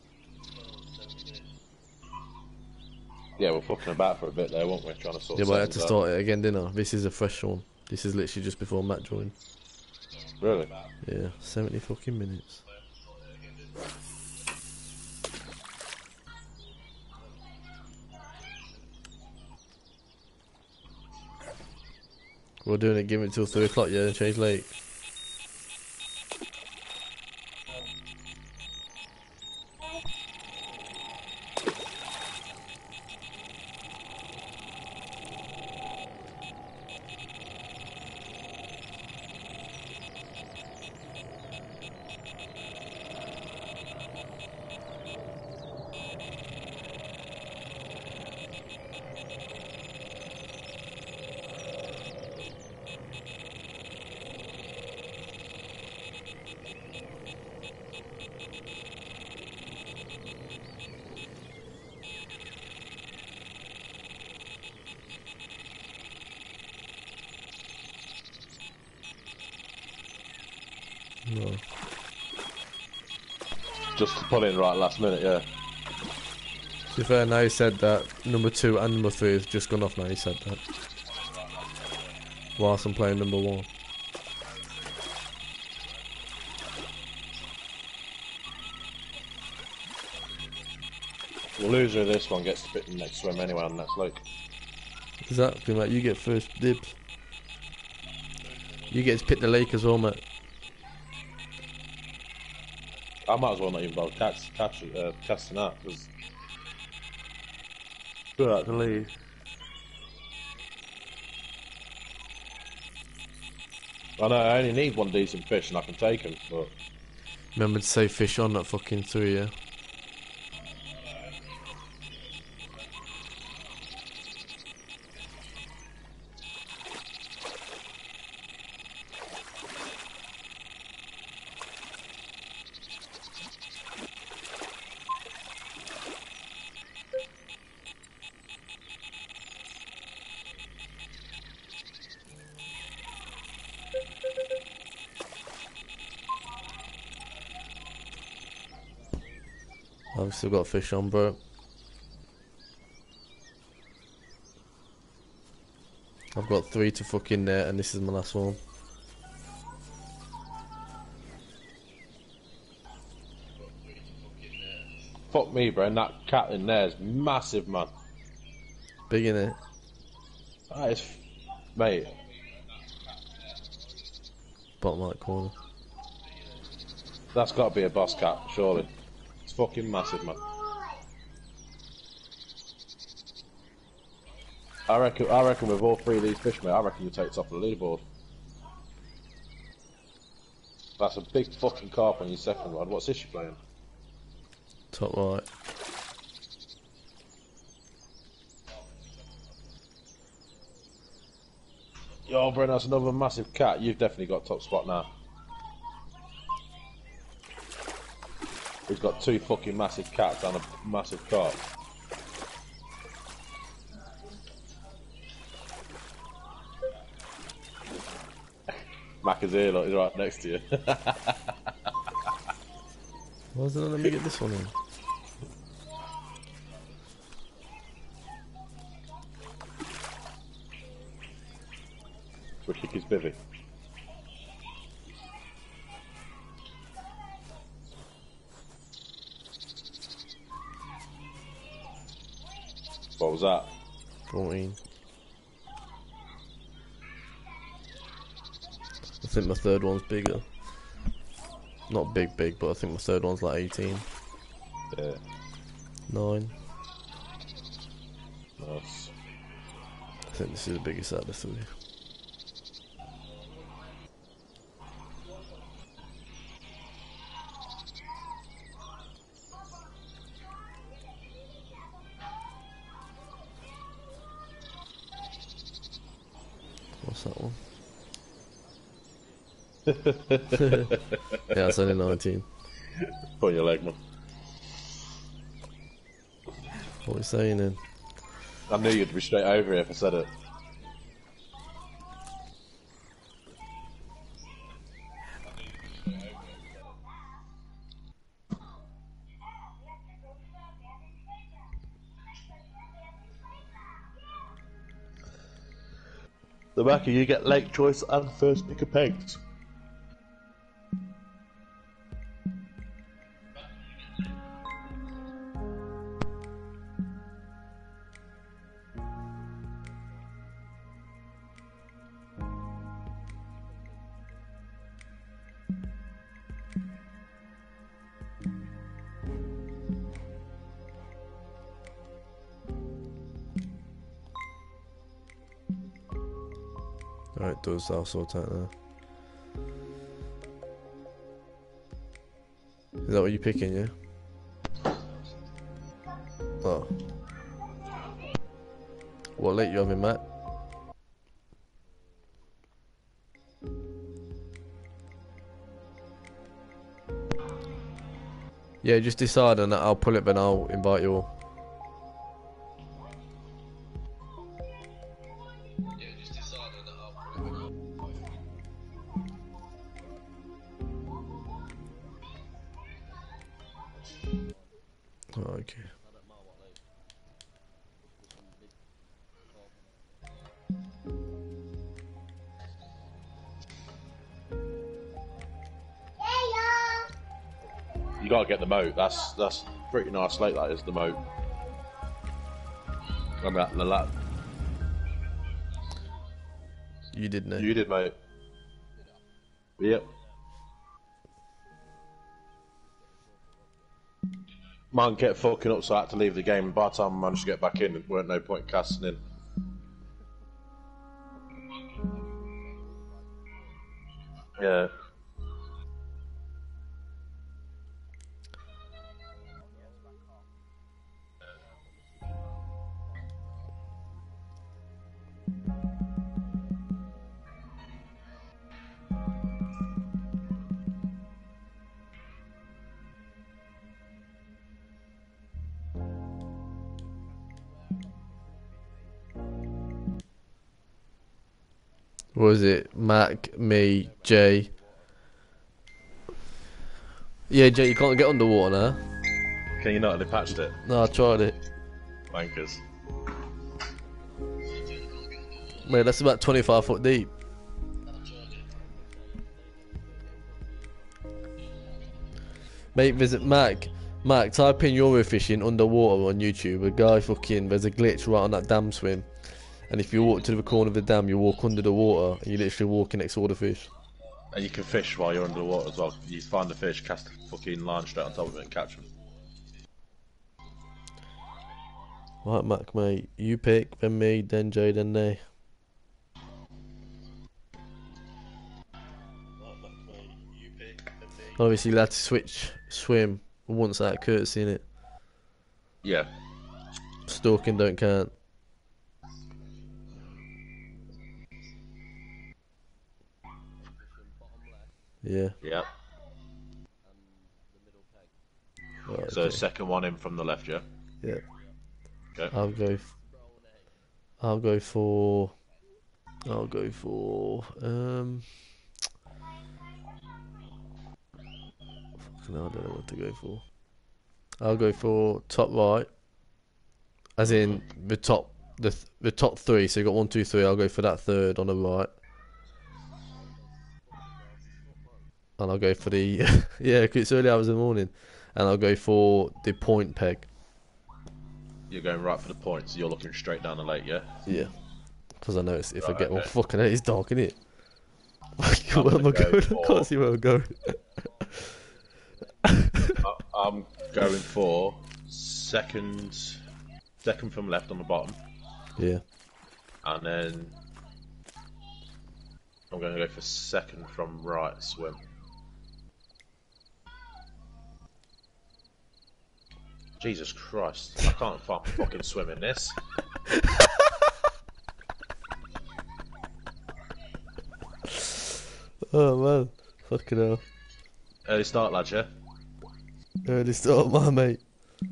Yeah, we're fucking about for a bit there, weren't we? Trying to sort Yeah, but I had to settings start it again, didn't I? This is a fresh one. This is literally just before Matt joined. Really? Yeah, 70 fucking minutes. We're doing it, give it till 3 o'clock, yeah, and change late. No. Just to put it in right last minute, yeah. be fair, now you said that, number 2 and number 3 has just gone off now you said that. Whilst I'm playing number 1. The loser of this one gets to pick the next swim anyway on the next lake. Exactly, mate. You get first dibs. You get to pick the lake as well, mate. I might as well not even bother casting out because we're out to leave. I know I only need one decent fish and I can take him, but Remember to say fish on that fucking 3, yeah? I've still got fish on, bro. I've got 3 to fucking net, and this is my last one. fuck me, bro. And that cat in there is massive, man. Big in it. That is, mate. Bottom right corner. That's got to be a boss cat, surely. It's fucking massive, man. I reckon with all 3 of these fish, mate, I reckon you take it off the leaderboard. That's a big fucking carp on your second rod. What's this you playing? Top right. Yo, bro, that's another massive cat. You've definitely got top spot now. He's got 2 fucking massive cats and a massive carp. Macca's here, look, he's right next to you. Why doesn't it let me get this one in? We'll kick his bivvy. What was that? 14. I think my third one's bigger. Not big, but I think my third one's like 18. Yeah. 9. Nice. I think this is the biggest out of the 3. What's that one? Yeah, it's only 19. Put your leg, man. What are you saying then? I knew you'd be straight over here if I said it. The back of you get lake choice and first pick of pegs. Alright, does I'll sort out now. Is that what you're picking, yeah? Oh. What lake you having, Matt? Yeah, just decide and I'll pull it, then I'll invite you all. Oh, okay. You gotta get the moat. That's pretty nice lake. That is the moat. I'm at the lap. You did, mate. You did, mate. Yep. Mine kept fucking up, so I had to leave the game. And by the time I managed to get back in, there weren't no point casting in. Yeah. What was it? Mac, me, Jay. Yeah, Jay, you can't get underwater now. Can you not? They patched it. No, I tried it. Wankers. Mate, that's about 25 foot deep. Mate, visit Mac. Mac, type in Eurofishing underwater on YouTube. A guy there's a glitch right on that dam swim. And if you walk to the corner of the dam, you walk under the water, and you literally walk next to all the fish. And you can fish while you're under the water as well. You find the fish, cast a fucking line straight on top of it and catch them. Right, Mac, mate. You pick, then me, then Jay, then they. Obviously, you'll have to swim once that courtesy, innit? Yeah. Stalking don't count. Yeah. Yeah. Right, So okay. second one in from the left, yeah? Yeah. Okay. I'll go for fucking hell, I don't know what to go for. I'll go for top right. As in the top three, so you got 1, 2, 3, I'll go for that third on the right. And I'll go for the yeah, 'cause it's early hours in the morning. And I'll go for the point peg. You're going right for the points. You're looking straight down the lake, yeah? Yeah. Because I noticed if I get one okay. fucking it's dark, innit? Where am I going? I can't see where I'm going. I'm going for second from left on the bottom. Yeah. And then I'm going to go for second from right swim. Jesus Christ, I can't fucking swim in this. Oh man, fucking hell. Early start, lads, yeah? Early start, my mate.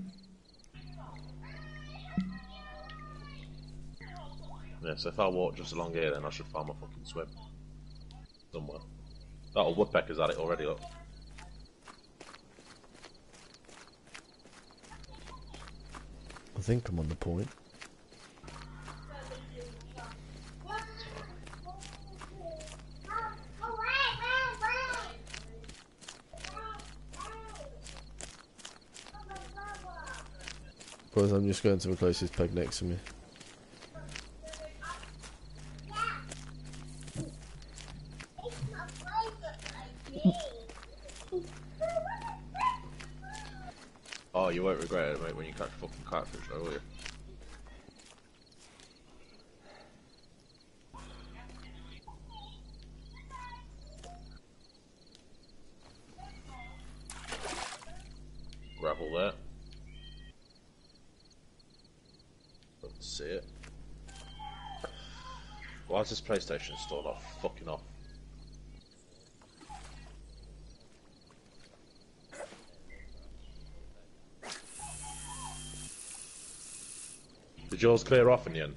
Yeah, so if I walk just along here, then I should find my fucking swim. Somewhere. That old woodpecker's at it already, look. I think I'm on the point. Because I'm just going to the closest peg next to me. Oh, you won't regret it, mate, when you catch fucking catfish, though, will you? Gravel there. Don't see it. Why is this PlayStation still not fucking off? Did yours clear off in the end?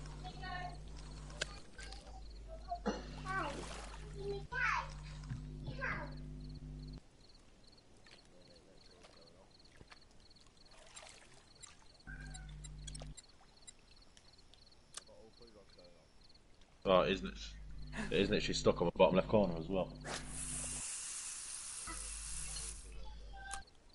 Oh, isn't it? It isn't actually stuck on the bottom left corner as well.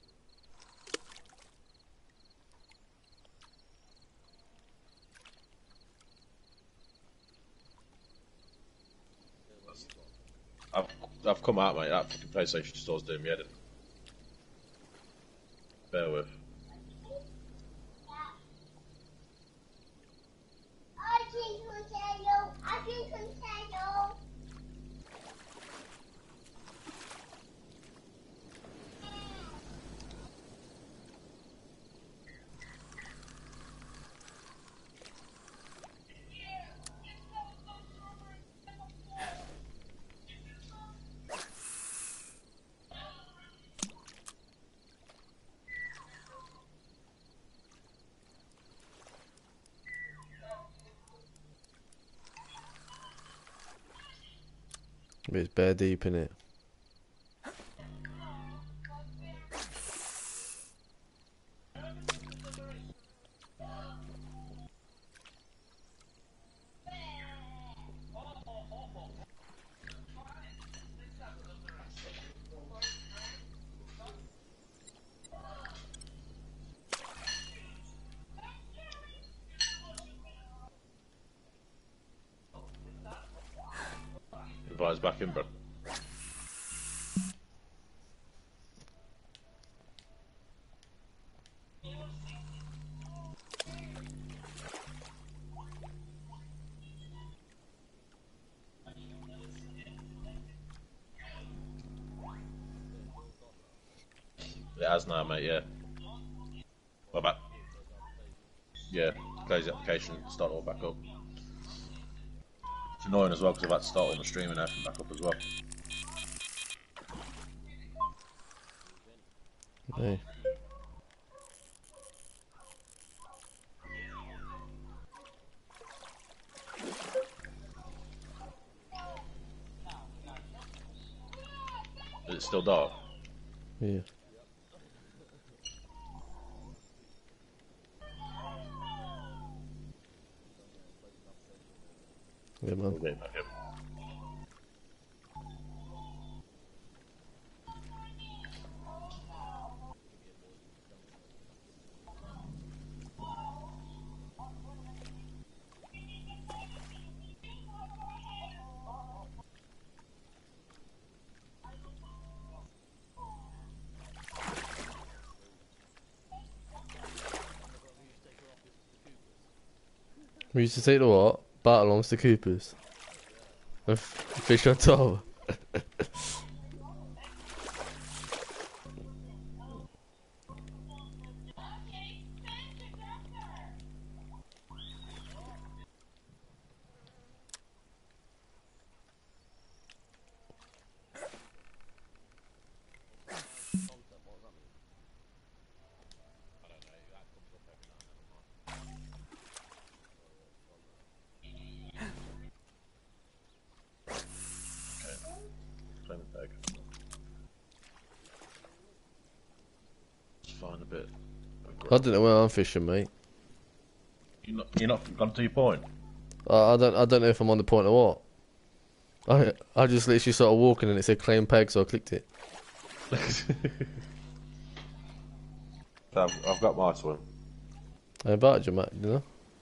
I've come out, mate. That fucking PlayStation Store's doing me head in. Bear with. It's bare deep in it. Invites back in, bro. It has now, mate, yeah. Well, back. Yeah, close the application, start it all back up. It's annoying as well because I've had to start all the streaming and everything back up as well. Hey. Is it still dark? Yeah. Yeah, man. We'll get back in. We used to take the what? Battle-longs to Coopers. And fish on top. Claim the tag. Just find a bit. I don't know where I'm fishing, mate. You're not gone to your point? I don't know if I'm on the point or what. I just literally started walking and it said claim peg, so I clicked it. I've got my swim. I invited you, Matt, you know?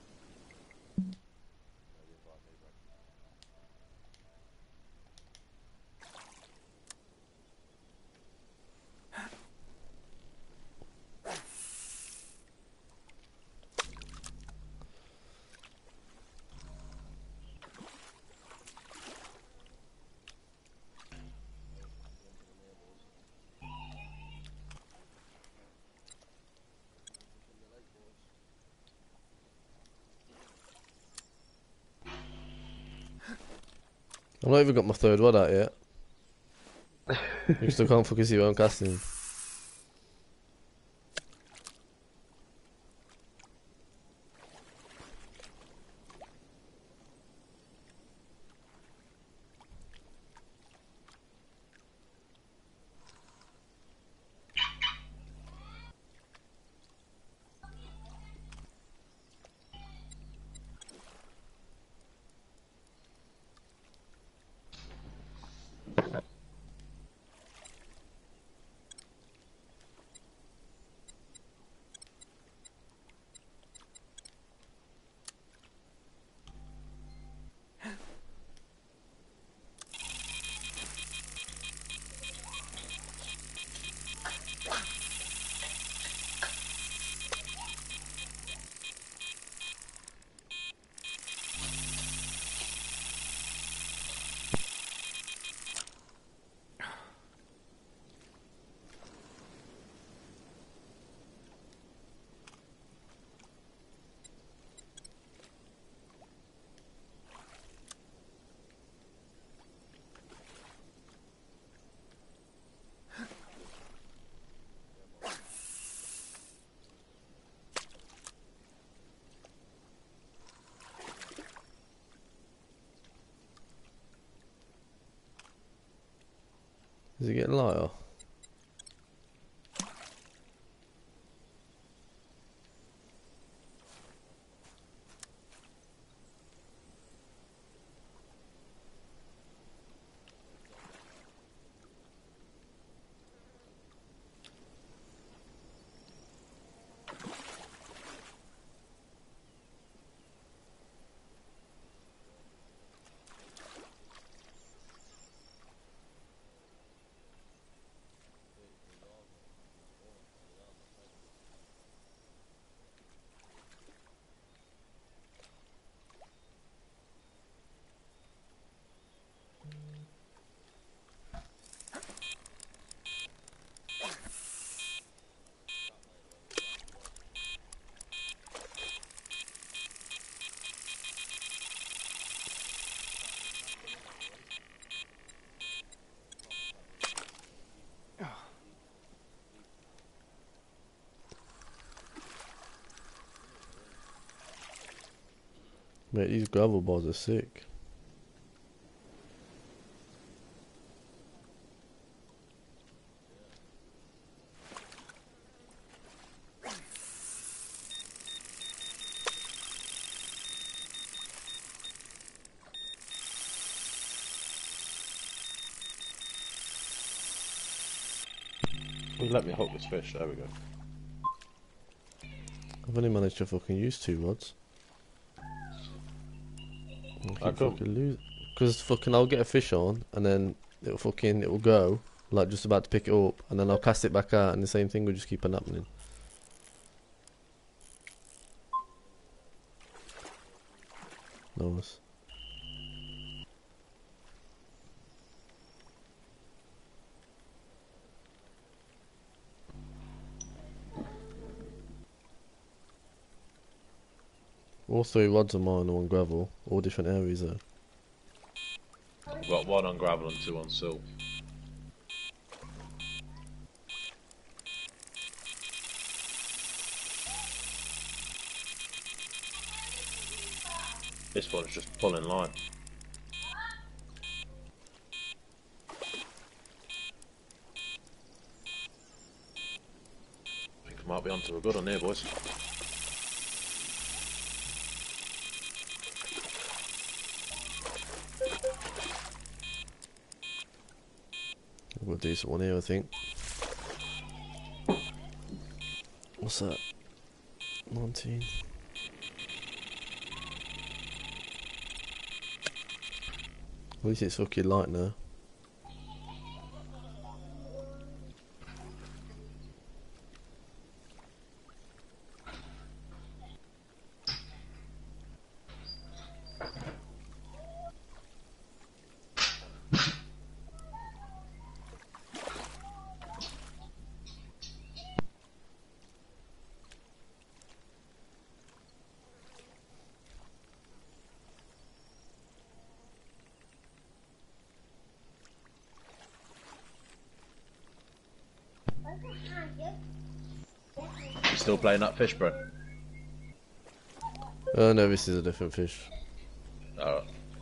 I've not even got my third rod out yet. You still can't fucking see where I'm casting. Is it getting lighter? Mate, these gravel bars are sick. Let me hook this fish. There we go. I've only managed to fucking use 2 rods. I keep fucking lose. Because fucking I'll get a fish on and then it'll go, like just about to pick it up, and then I'll cast it back out and the same thing will just keep on happening. Nice. All 3 rods are mine on gravel, all different areas though. I've got 1 on gravel and 2 on silt. This one's just pulling line. I think I might be onto a good one here, boys. I've got a decent one here, I think. What's that? 19. At least it's fucking light now. You still playing that fish, bro? No, this is a different fish. Alright.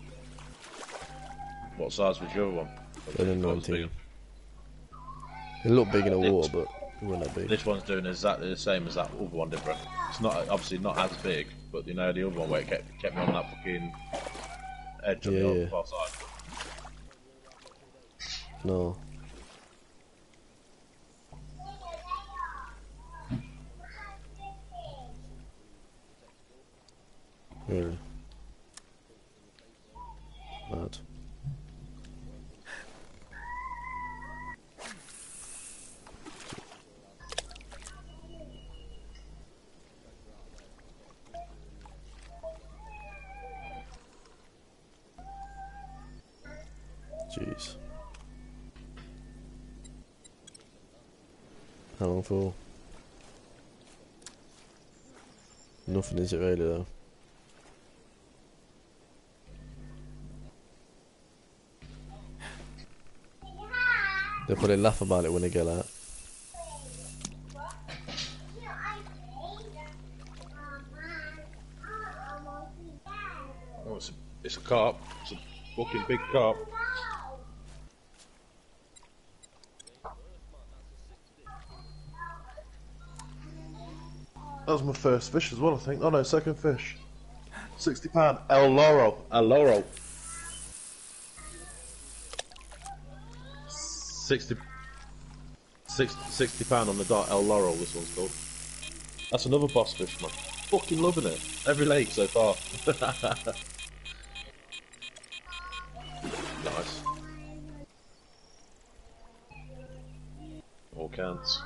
What size was your one? Only 19. It looked big in the water, but it wasn't that big. This one's doing exactly the same as that other one did, bro. It's not obviously not as big, but you know the other one where it kept me on that fucking edge on the other far side. No. Really? Mad. Jeez. How long for? Nothing, is it really though? They probably laugh about it when they get out. Oh, it's a carp. It's a fucking big carp. That was my first fish as well, I think. Oh no, second fish. £60. El Loro. El Loro. 60 £60 on the dot. El Loro, this one's called. That's another boss fish, man. Fucking loving it. Every lake so far. Nice. All counts.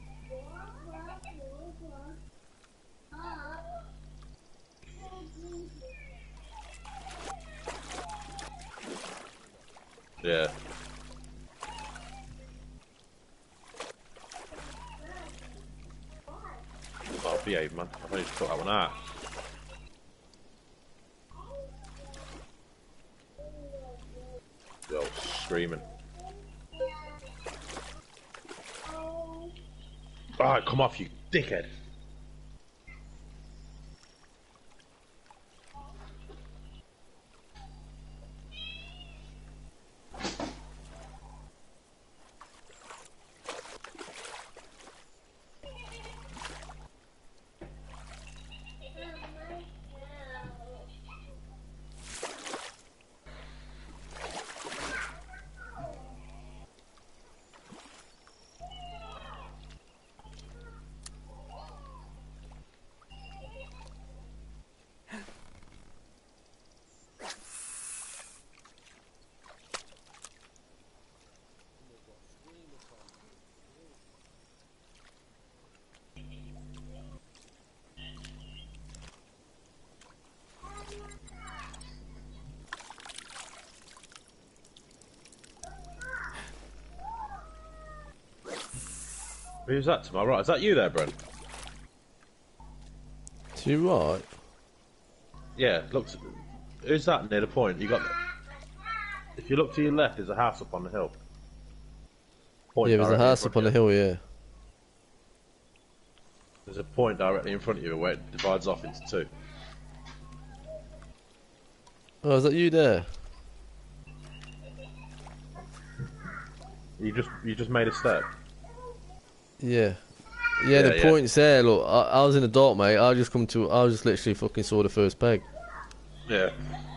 Yeah. Oh, behave, man. I've only just put that one out. Yo, screaming. Alright, come off, you dickhead. Who's that to my right? Is that you there, Brent? To your right? Yeah, look. Who's that near the point? You got. If you look to your left, there's a house up on the hill. Point Yeah, there's a directly in house front up on the of you. hill, yeah. There's a point directly in front of you where it divides off into two. Oh, is that you there? You just made a step. Yeah. Yeah, the Yeah. point's there, look. I was in the dark, mate. I just literally fucking saw the first peg. Yeah.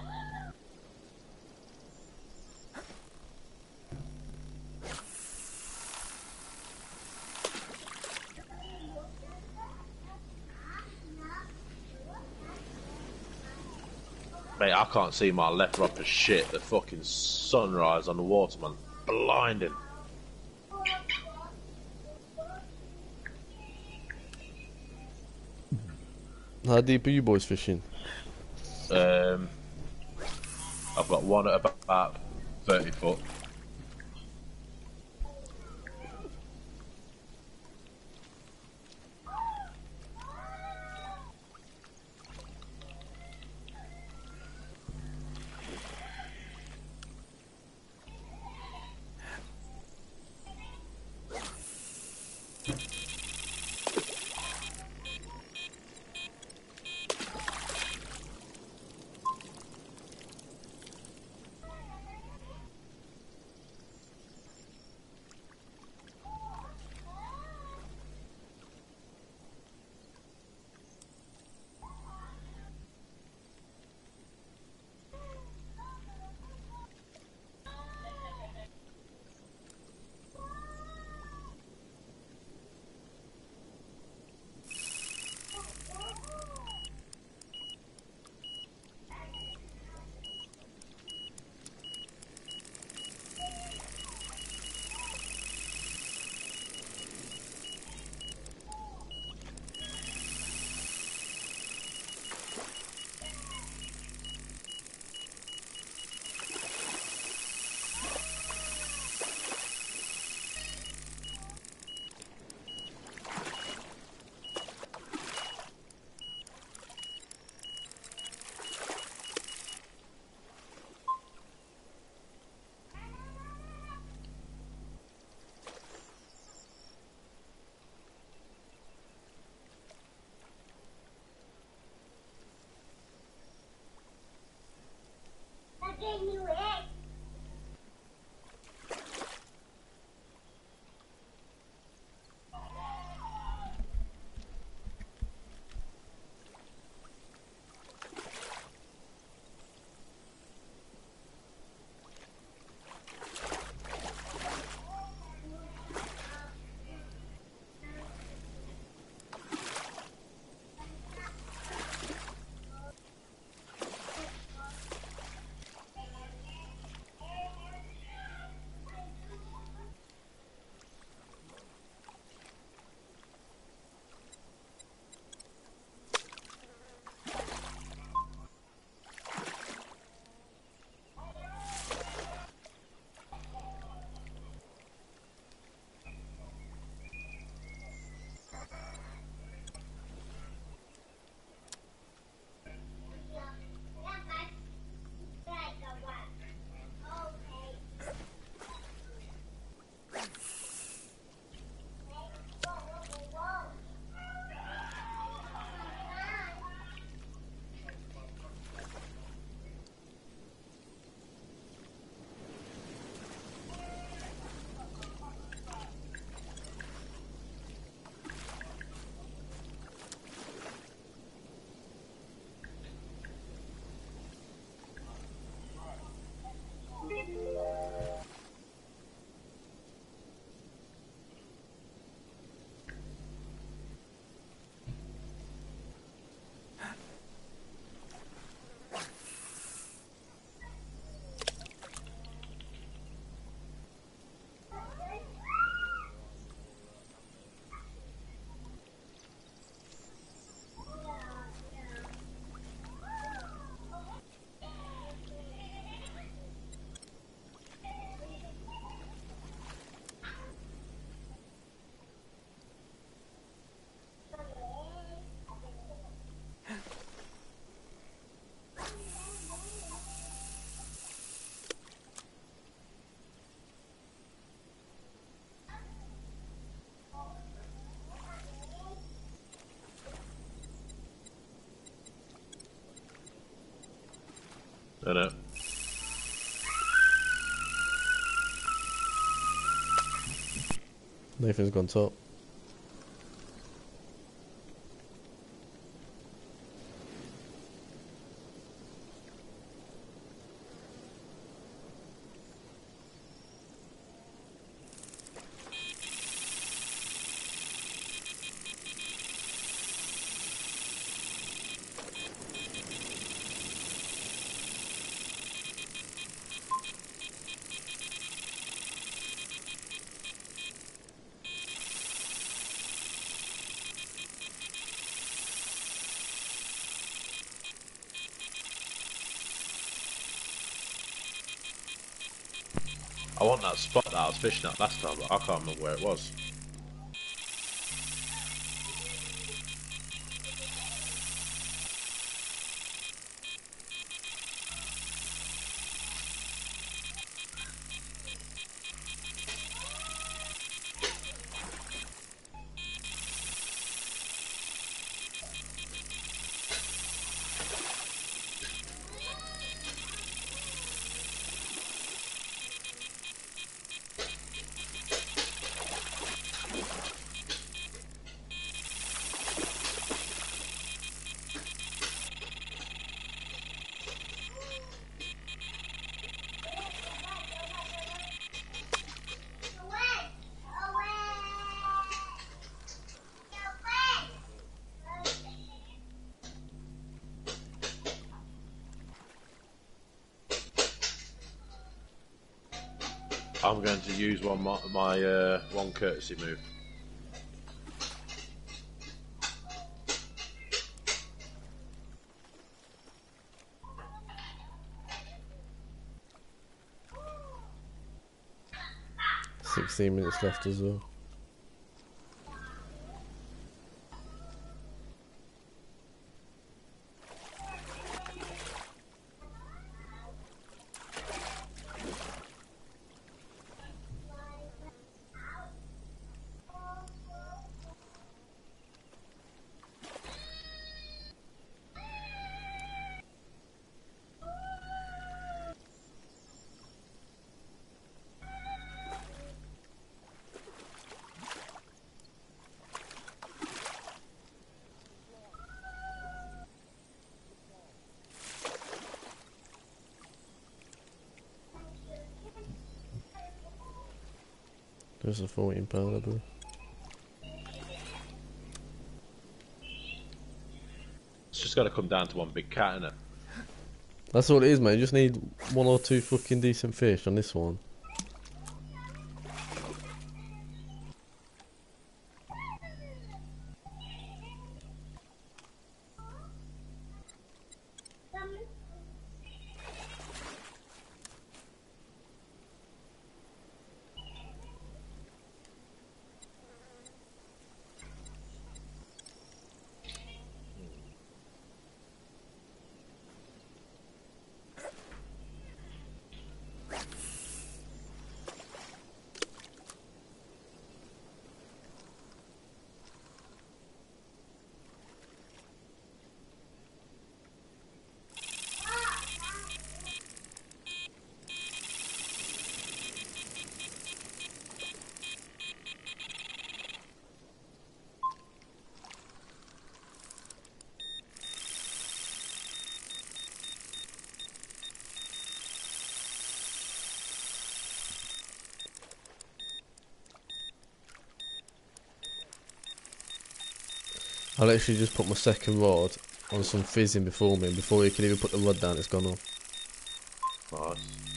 Mate, I can't see my left rod for shit. The fucking sunrise on the water, man. Blinding. How deep are you boys fishing? I've got one at about 30 foot. I know. Nathan's gone top. I want that spot that I was fishing at last time, but I can't remember where it was. I'm going to use my one courtesy move. $16 left as well. There's a 14-pounder, bro. It's just got to come down to one big cat, innit? That's all it is, mate. You just need one or two fucking decent fish on this one. I literally just put my second rod on some fizzing before me, and before you can even put the rod down, it's gone off. Nice.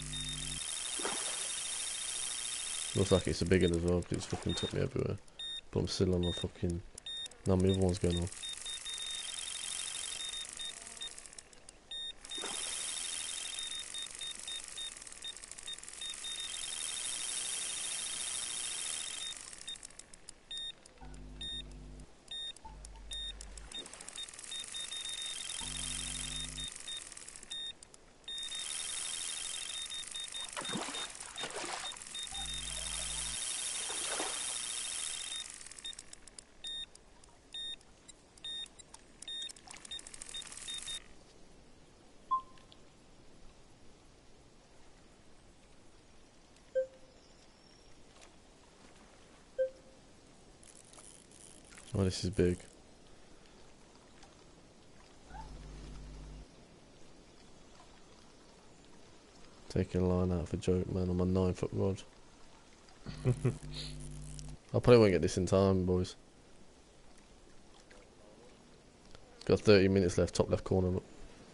Looks like it's a big one as well, because it's fucking took me everywhere. But I'm still on my fucking... Now my other one's going off. Oh, this is big. Taking a line out for joke, man, on my 9-foot rod. I probably won't get this in time, boys. Got 30 minutes left, top left corner. Look.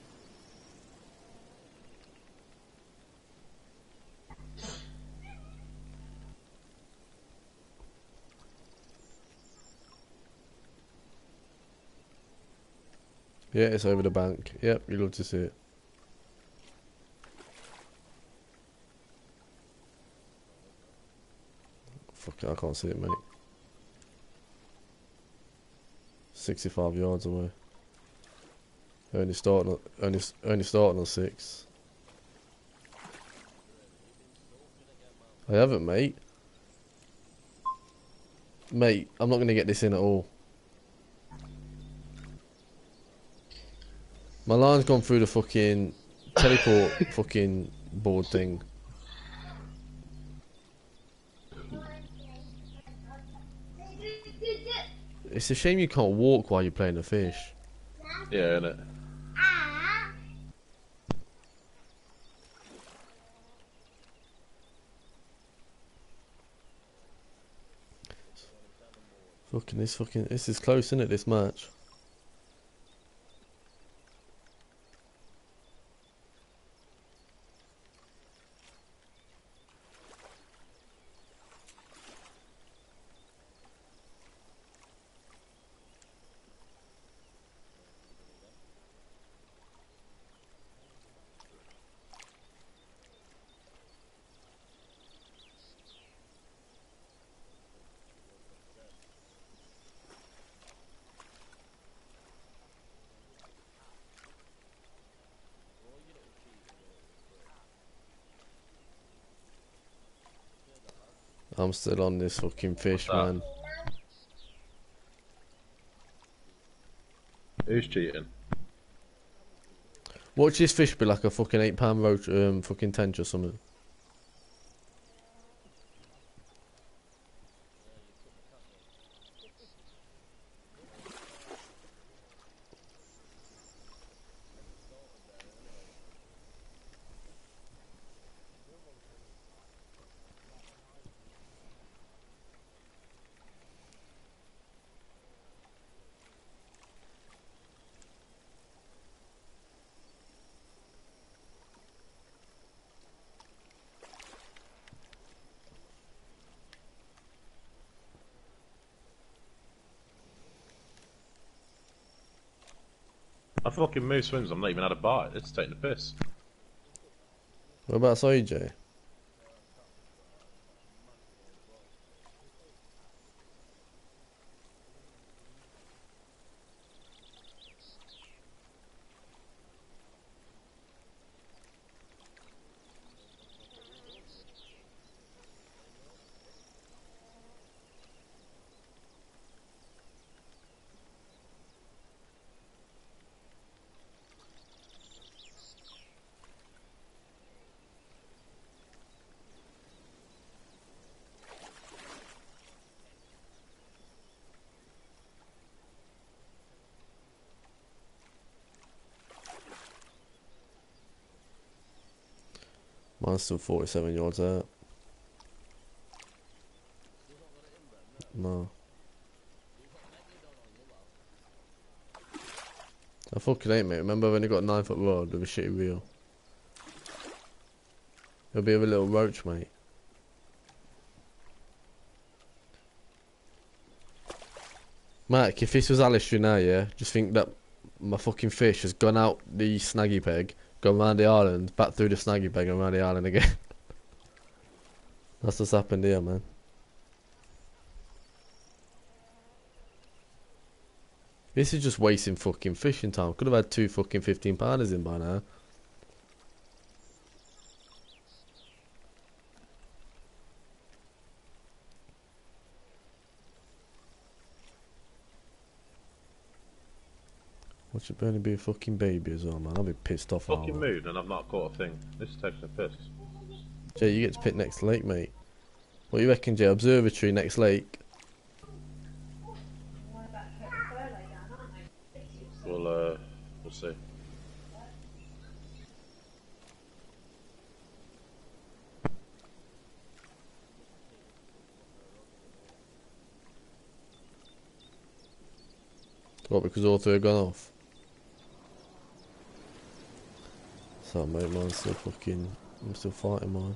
Yeah, it's over the bank. Yep, you'd love to see it. Fuck it, I can't see it, mate. 65 yards away. Only starting on 6. I haven't, mate. Mate, I'm not gonna get this in at all. My line's gone through the fucking teleport fucking board thing. It's a shame you can't walk while you're playing the fish. Yeah, innit? This is close, isn't it, this match? I'm still on this fucking fish, man. Who's cheating? Watch this fish be like a fucking 8-pound roach, fucking tench or something. I fucking move swims, I'm not even had a bite. It's taking the piss. What about AJ? Mine's still 47 yards out. No. I fucking ain't, mate. Remember when you got a 9-foot rod with a shitty reel? It'll be a little roach, mate. Mike, if this was Alistair now, yeah, just think that my fucking fish has gone out the snaggy peg, gone round the island, back through the snaggy peg and round the island again. That's what's happened here, man. This is just wasting fucking fishing time. Could have had 2 fucking 15-pounders in by now. Watch it only be a fucking baby as well, man. I'll be pissed off. Fucking moved and I've not caught a thing. This is taking a piss. Jay, you get to pick next lake, mate. What do you reckon, Jay? Observatory next lake. We'll see. What, because all three have gone off? So mate, mine's still fucking... I'm still fighting mine.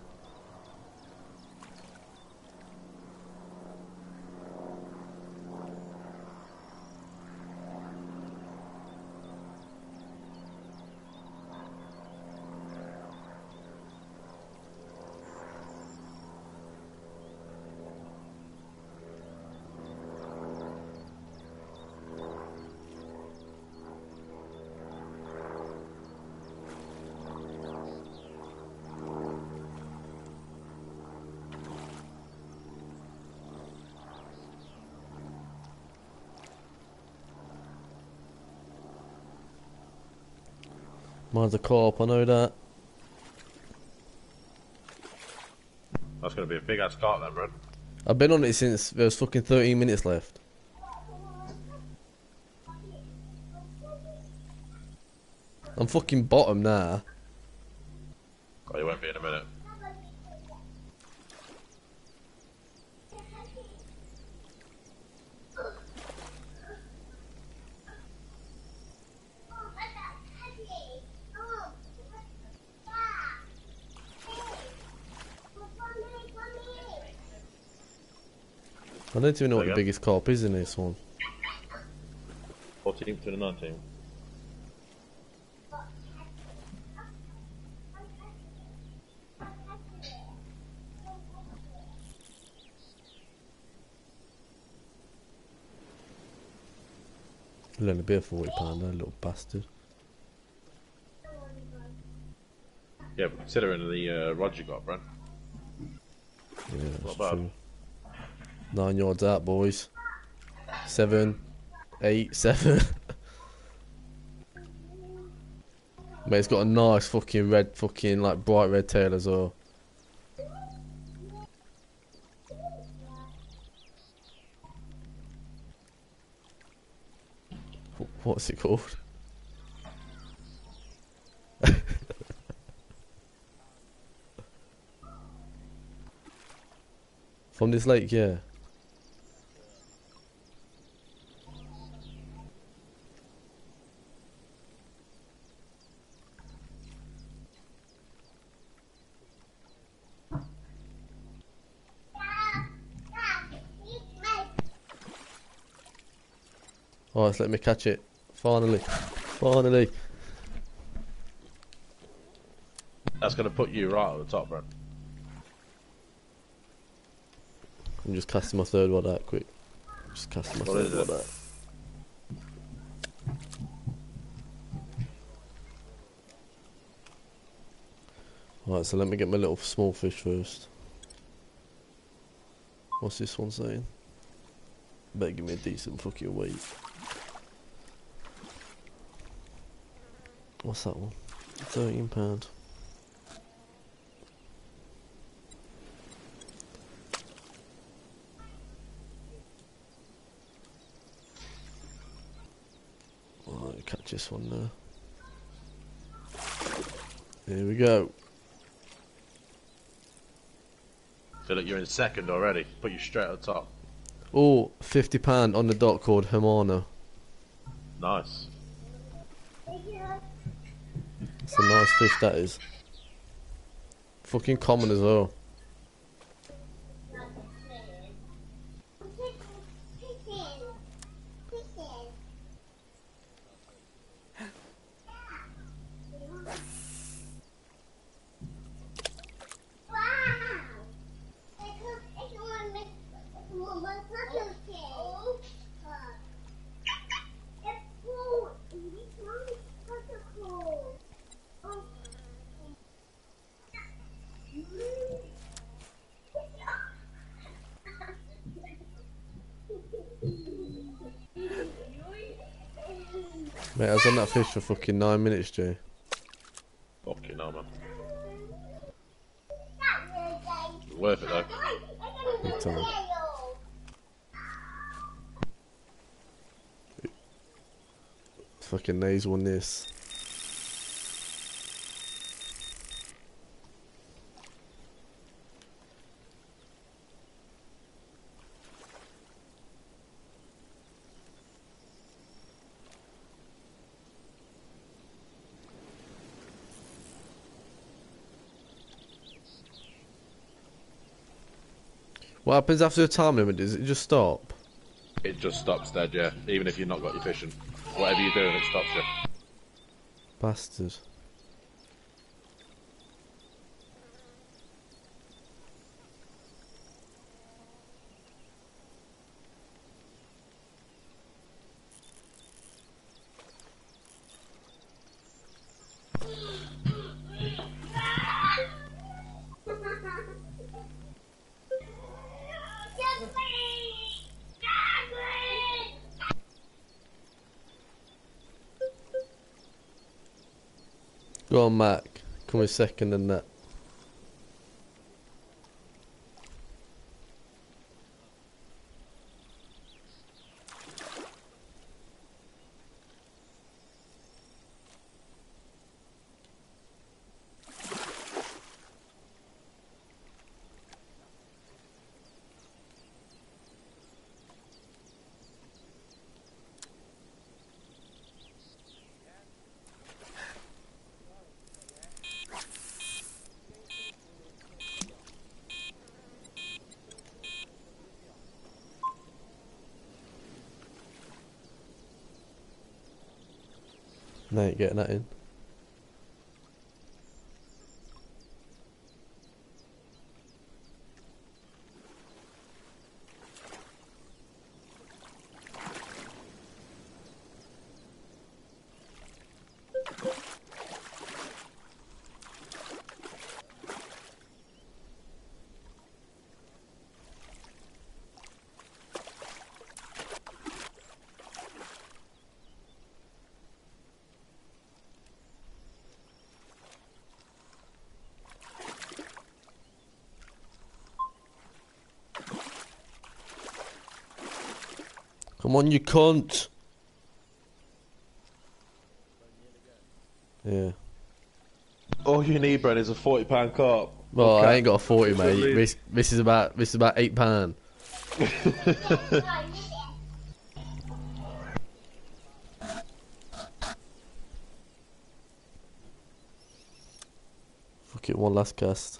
Mine's a co-op, I know that. That's going to be a big ass cart then, bro. I've been on it since there was fucking 13 minutes left. I'm fucking bottom now. Oh, you won't be in a minute. I don't even know what There the you go. biggest co-op is in this one. 14th to the 19th. It'll only be a £40, that little bastard. Yeah, but considering the rod you got, bro. Yeah, that's bad. true. 9 yards out, boys. 7, 8, 7. Mate, it's got a nice fucking red, fucking like bright red tail as well. What's it called? From this lake, yeah. Alright, let me catch it. Finally. Finally. That's going to put you right at the top, bro. I'm just casting my third rod out quick. Just casting my What third is rod it? out. Alright, so let me get my little small fish first. What's this one saying? Better give me a decent fucking weight. What's that one? £13. Alright, catch this one now. Here we go. Feel like you're in second already. Put you straight at the top. Oh, £50 on the dot called Hermana. Nice. It's a nice fish that is. Fucking common as well. Mate, I was on that fish for fucking 9 minutes, Jay. Fucking hell, man. Worth it, though. Big time. Fucking nasal on this. What happens after the time limit? Does it just stop? It just stops dead, yeah. Even if you've not got your fishing. Whatever you're doing, it stops you. Bastard. Go on, Mac. Come a second and that. No, ain't getting that in. Come on, you cunt. Yeah. All you need, Brent, is a £40 carp. Well, Okay. I ain't got a 40, mate. This is about £8. Fuck it, one last cast.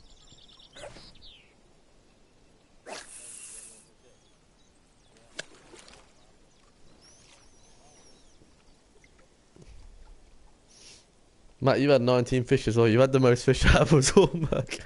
Matt, you had 19 fish as well. You had the most fish out of us all, Mac.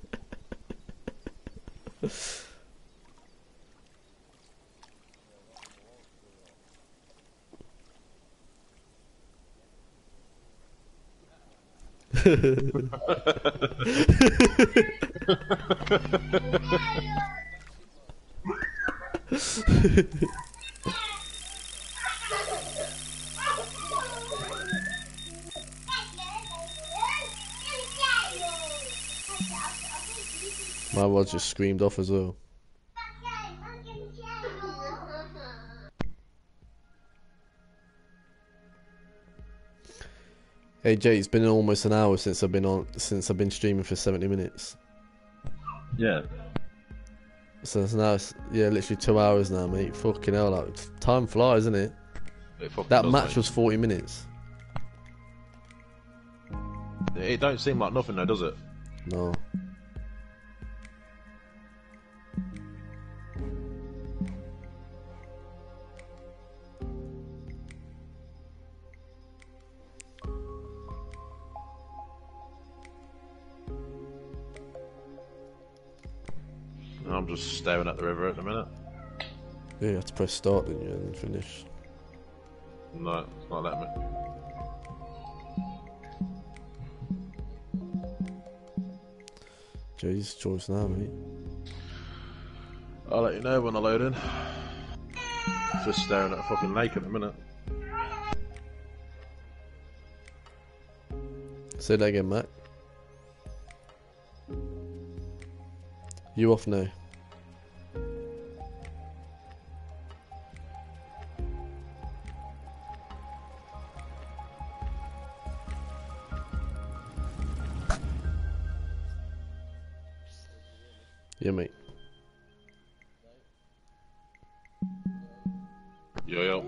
My rod just screamed off as well. Hey Jay, it's been almost an hour since I've been streaming for 70 minutes. Yeah. So it's now, yeah, literally 2 hours now, mate. Fucking hell, like, time flies, isn't it? That match was 40 minutes. It don't seem like nothing though, does it? No. I'm just staring at the river at the minute. Yeah, you have to press start, didn't you, and finish. No, it's not letting me. Jay's choice now, mate. I'll let you know when I load in. Just staring at a fucking lake at the minute. Say that again, Matt. You off now? Yeah, mate. Yo, yo.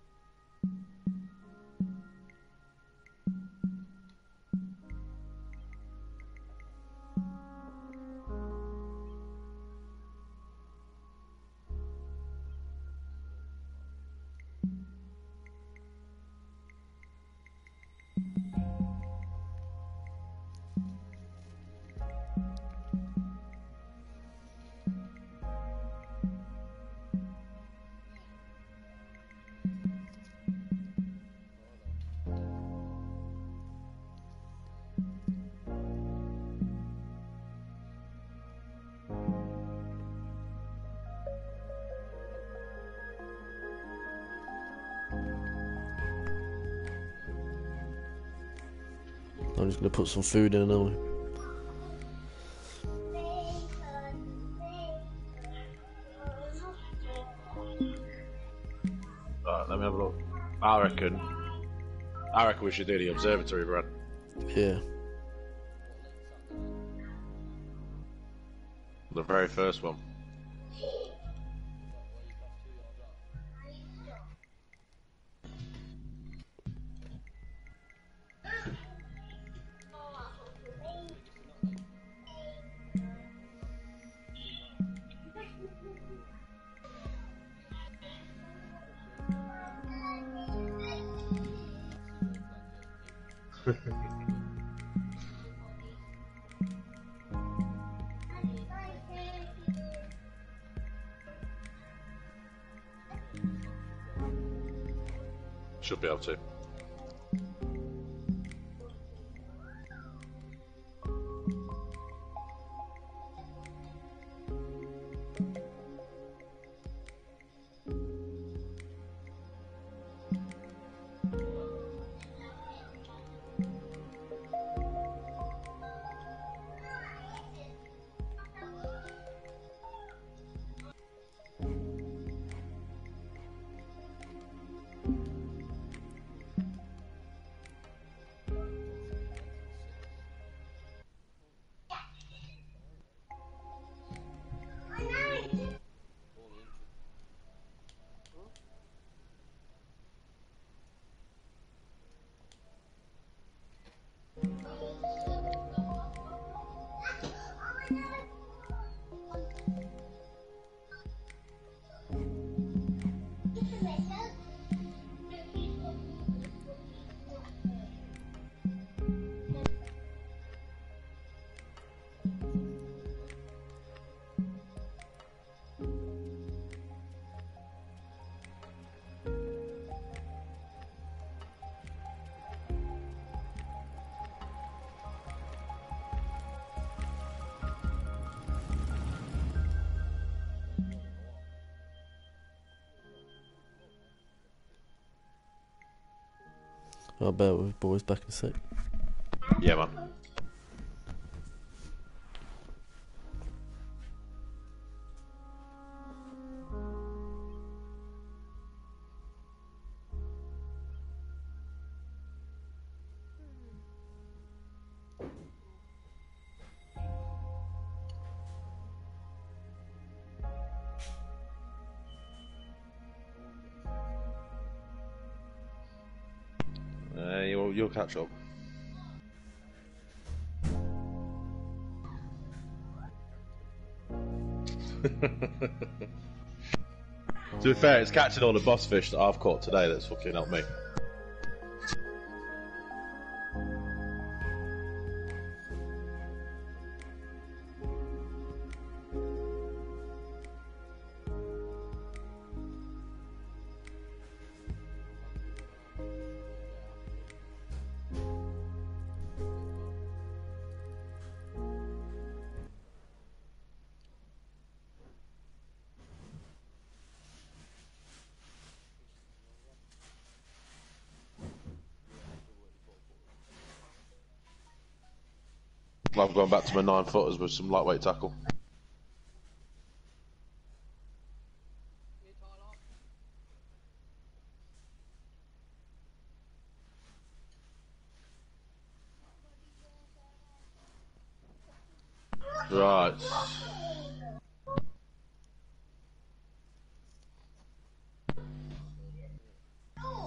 I'm just gonna put some food in now. Alright, let me have a look. I reckon we should do the observatory, Brad. Yeah. The very first one. Should be able to. I'll bear with boys back in a sec. Yeah, man. You'll catch up. To be fair, it's catching all the boss fish that I've caught today that's fucking helped me. I've gone back to my 9-footers with some lightweight tackle. Right.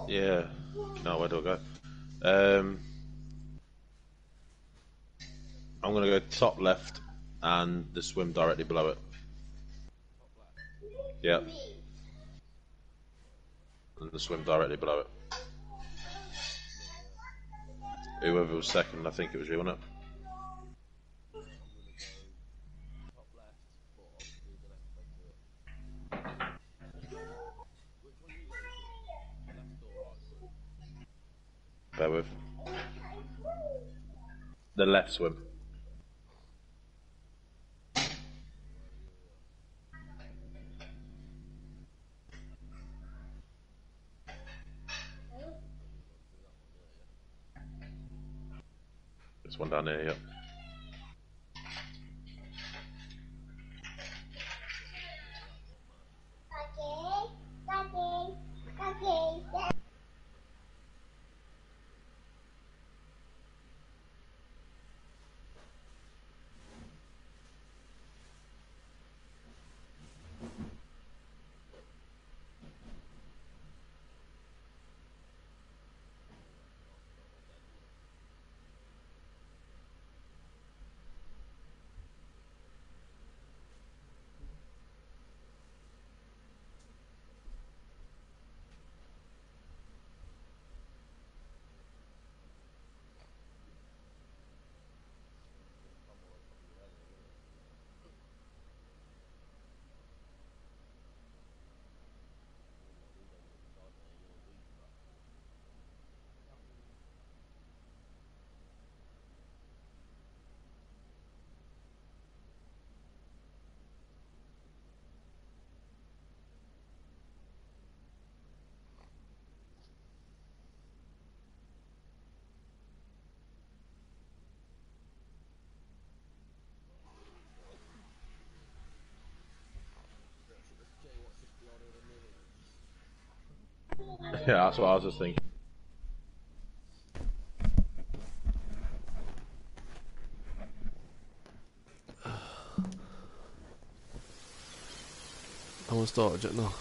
Yeah. No, where do I go? I'm gonna go top left and the swim directly below it. Yep. And the swim directly below it. Whoever was second, I think it was you, wasn't it? Bear with. The left swim. This one down here, yep. Yeah, that's what I was just thinking. I want to start it now.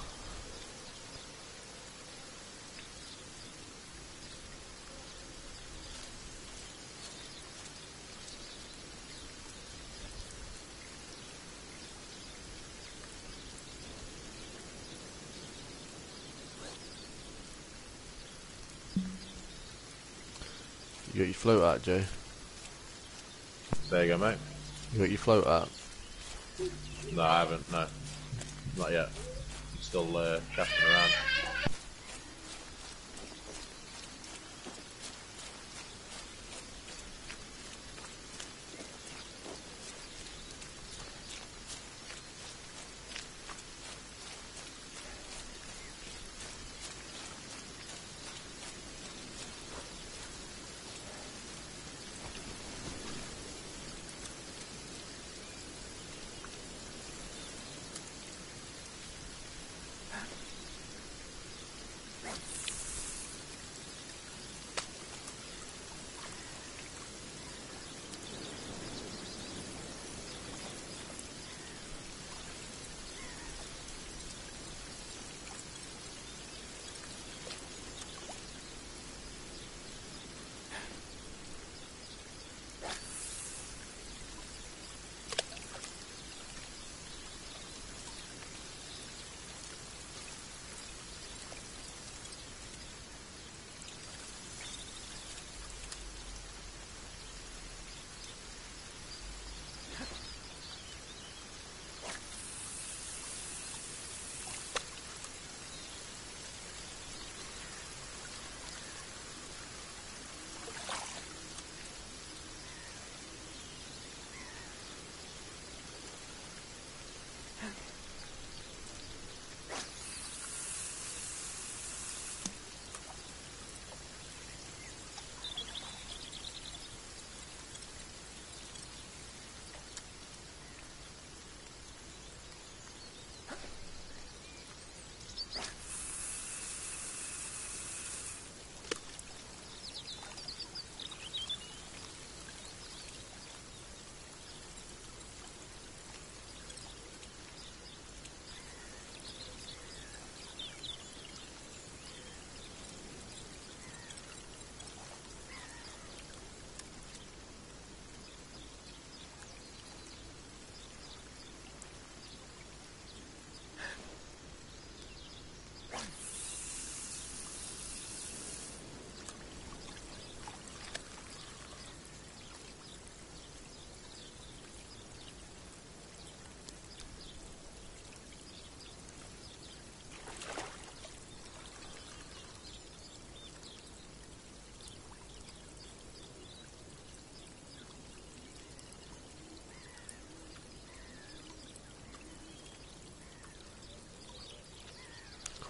You got your float out, Jay? There you go, mate. You got your float out? No, I haven't, no. Not yet. I'm still casting around.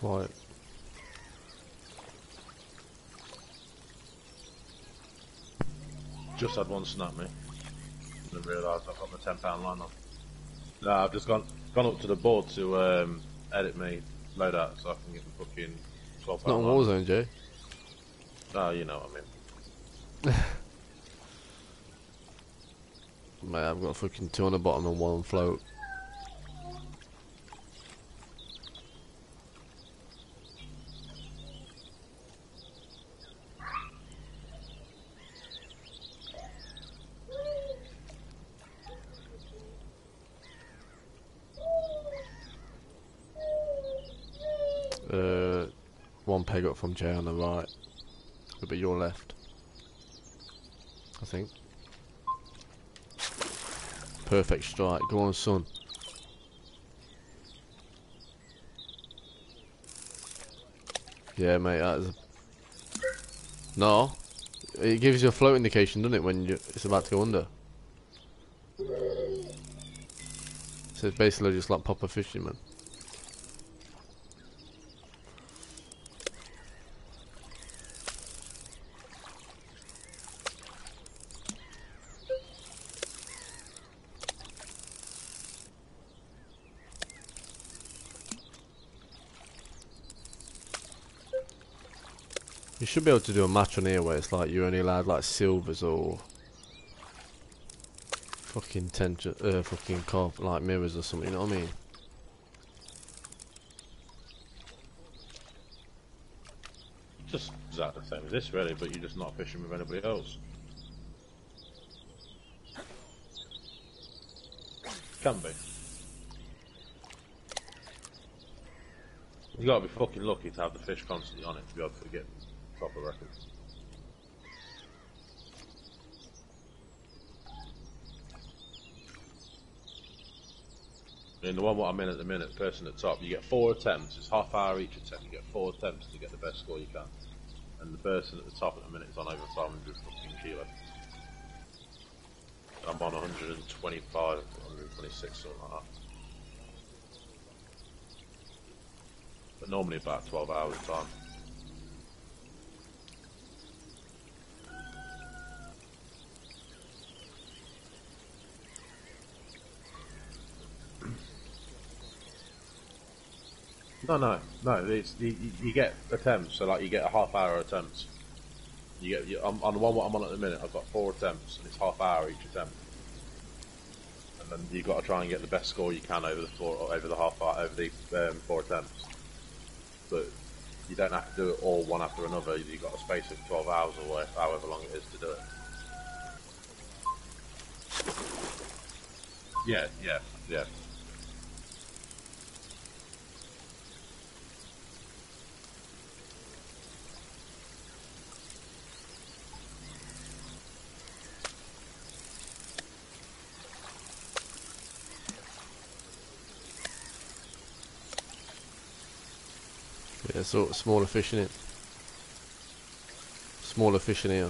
quiet. Just had one snap me. And realised I've got my £10 line on. No, I've just gone up to the board to edit me loadout so I can get the fucking £12 It's not line. Warzone, Jay. Oh, you know what I mean. Mate, I've got fucking 2 on the bottom and 1 on float. One peg up from Jay on the right. It'll be your left, I think. Perfect strike. Go on, son. Yeah, mate, that is... No. It gives you a float indication, doesn't it, when it's about to go under? So it's basically just like popper fishing, man. You should be able to do a match on here where it's like you're only allowed like silvers or fucking fucking carp like mirrors or something, you know what I mean? Just exactly the same as this really, but you're just not fishing with anybody else. Can be. You gotta be fucking lucky to have the fish constantly on it to be able to get proper records. In the one what I'm in at the minute, the person at the top, you get 4 attempts, it's half hour each attempt, you get 4 attempts to get the best score you can. And the person at the top at the minute is on over 500 fucking kilo. I'm on 125, 126, something like that. But normally about 12 hours time. No. It's, you get attempts, so like you get a half hour attempts. On the one what I'm on at the minute, I've got 4 attempts, and it's half hour each attempt. And then you've got to try and get the best score you can over the 4 attempts. But you don't have to do it all one after another. You've got a space of 12 hours or however long it is to do it. Yeah. Yeah, sort of smaller fish in it. Smaller fish in here.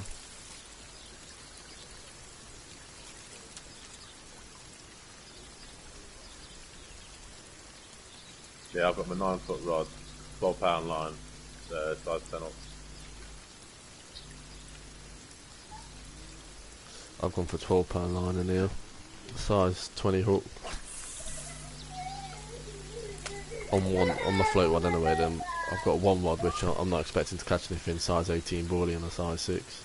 Yeah, I've got my 9-foot rod, £12 line, size 10 up. I've gone for £12 line in here. Size 20 hook. On the float one anyway, then I've got 1 rod which I'm not expecting to catch anything, size 18 boilie and a size 6.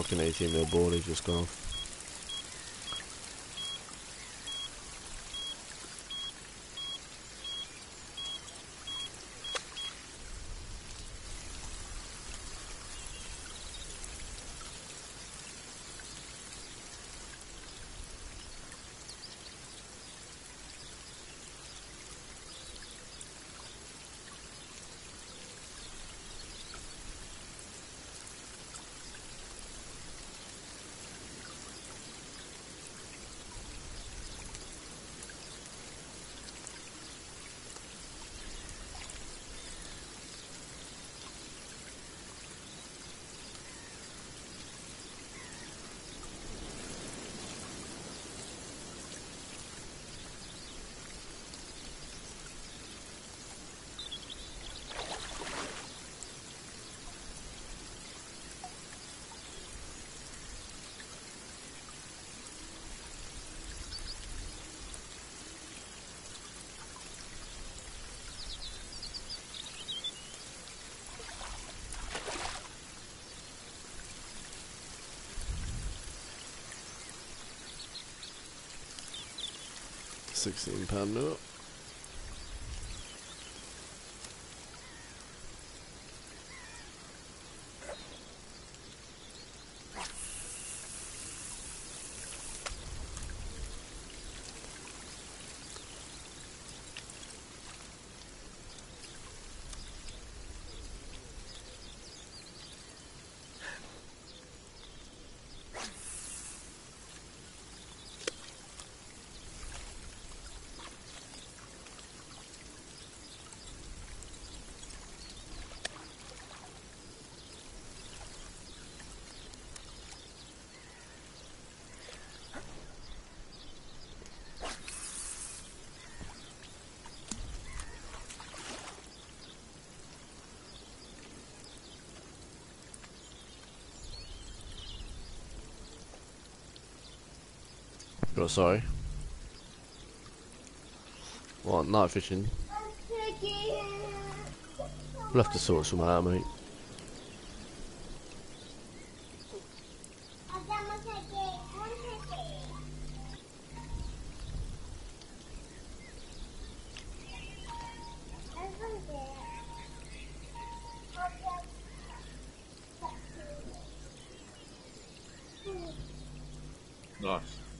fucking 18mm board he's just gone off. £16 note. Oh, sorry. What, night fishing? We'll have to sort some out, mate. Nice.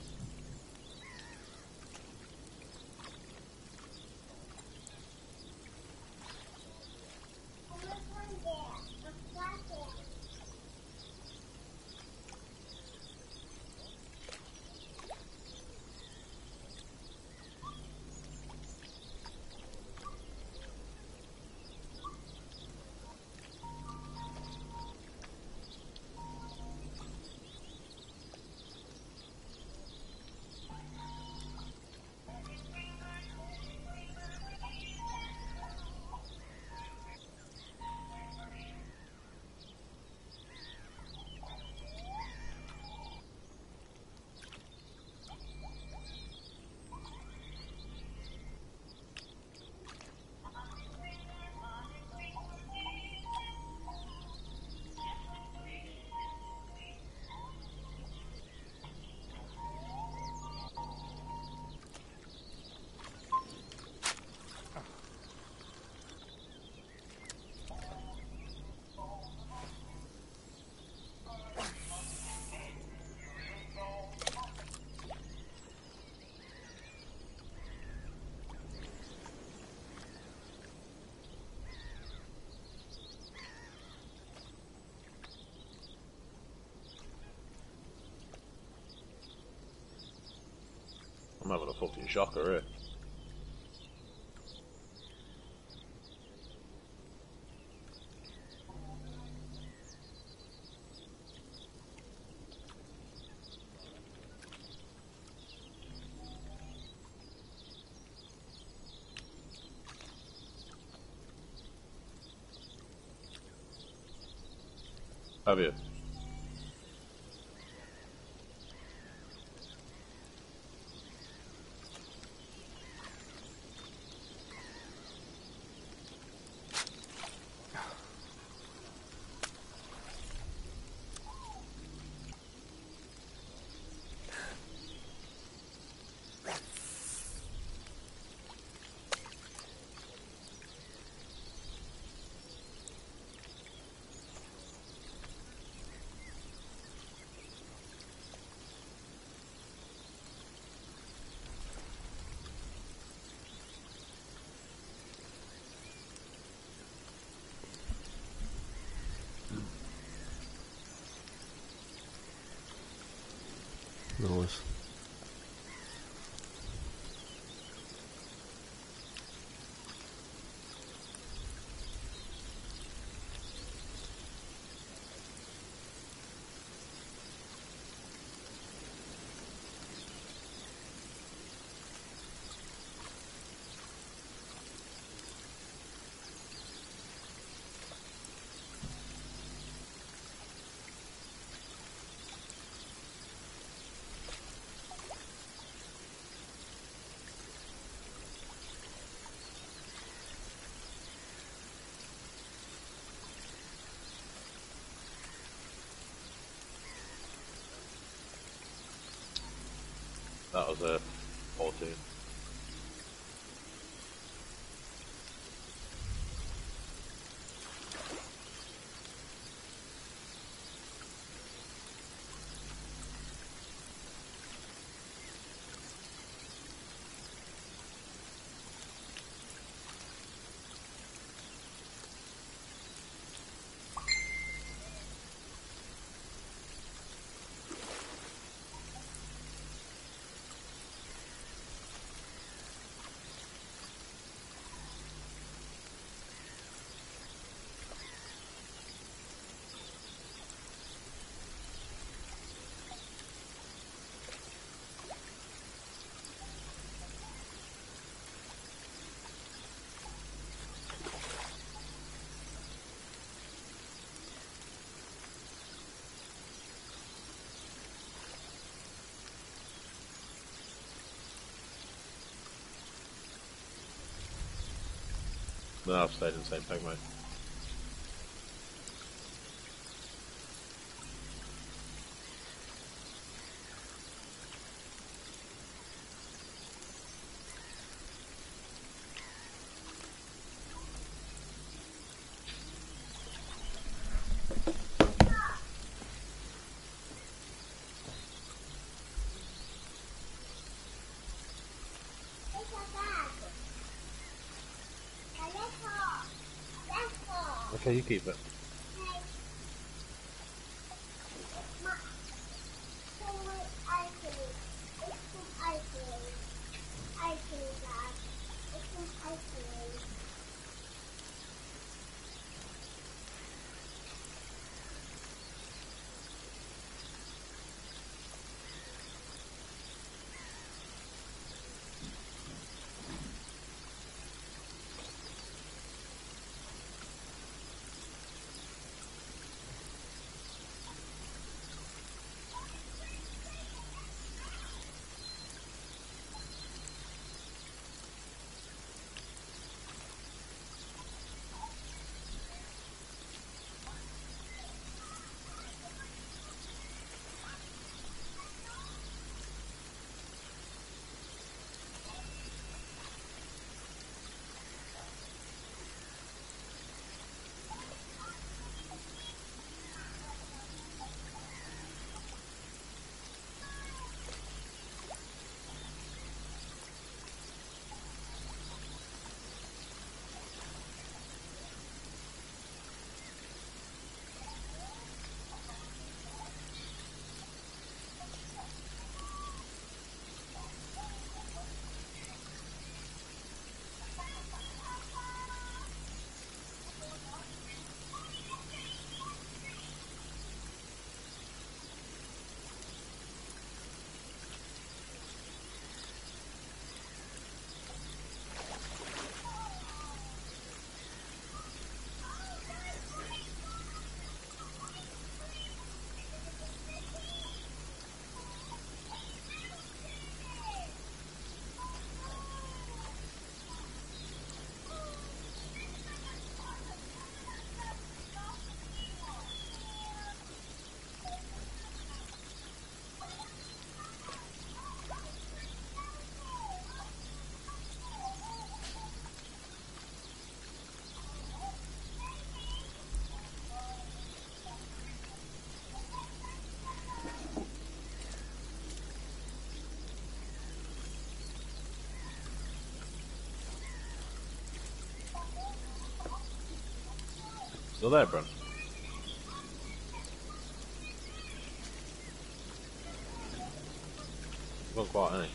I'm having a fucking shocker here. Have you? Nice. That was a 14. No, I've stayed in the same thing, mate. Okay, you keep it. Still there, Brent? spot, ain't he?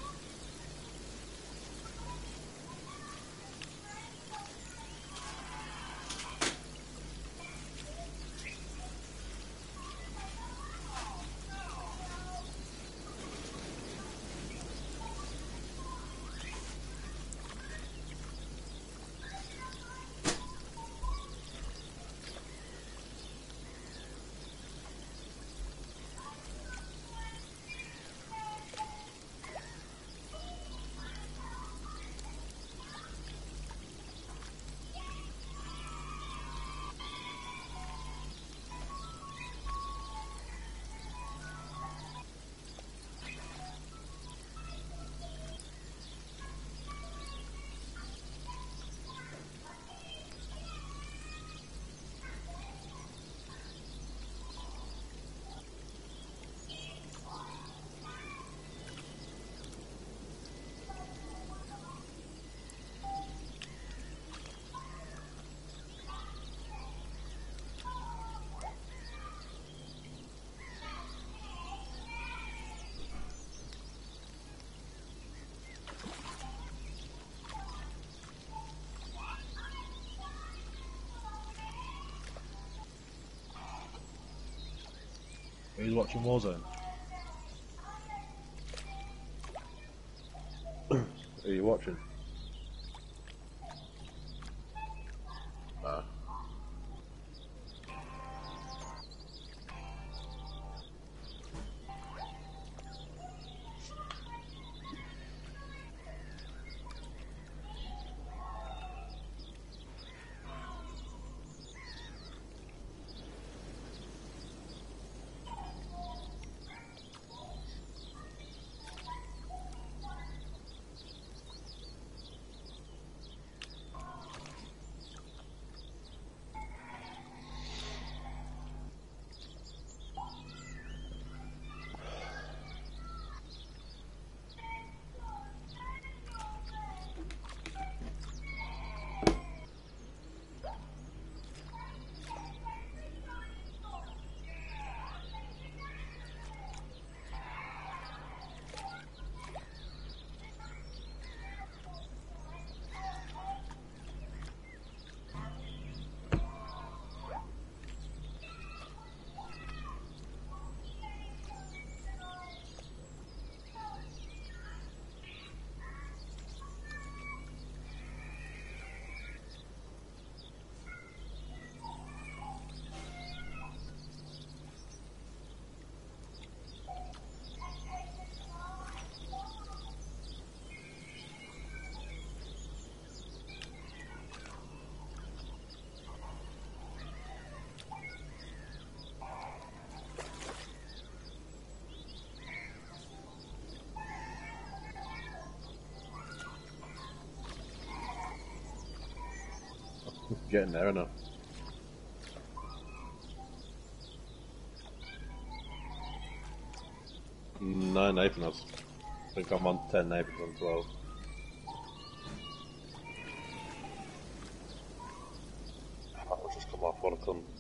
He's watching Warzone. Are you watching? Ah. Getting there enough. 9 Nathanos. I think I'm on 10 Nathanos on 12. I'll just come off when I come.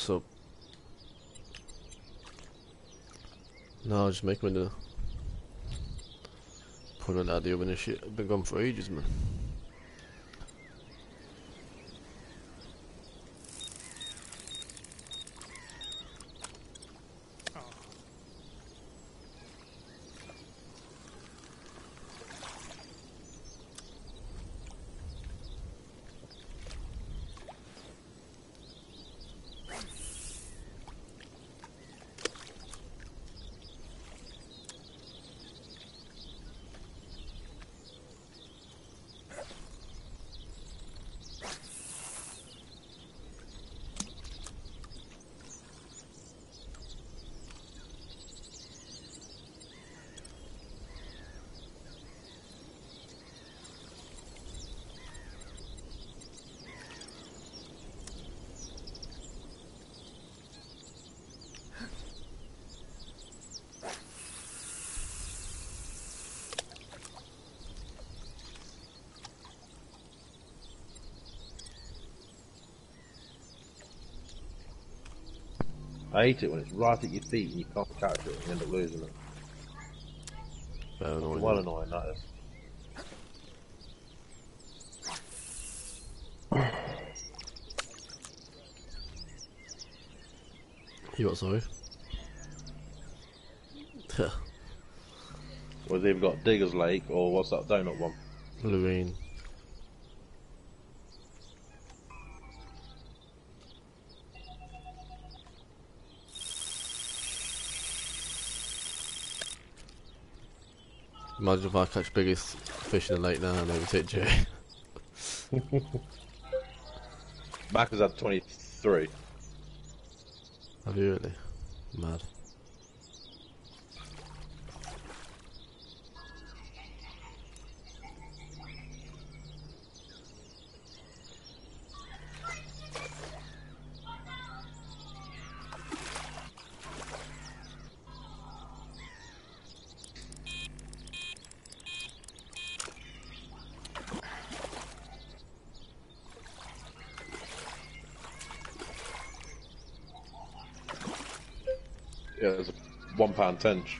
What's up? No, just make me dinner. Pulling out the oven and shit. I've been gone for ages, man. I hate it when it's right at your feet and you can't catch it and you end up losing it. Very annoying. Well annoying, that is. You what, sorry? Well, they've got Digger's Lake, or what's that donut one? Lorraine. Imagine if I catch biggest fish in the lake now and overtake Jay. Mac has had 23. Have you really? Mad. Yeah, there's a £1 tench.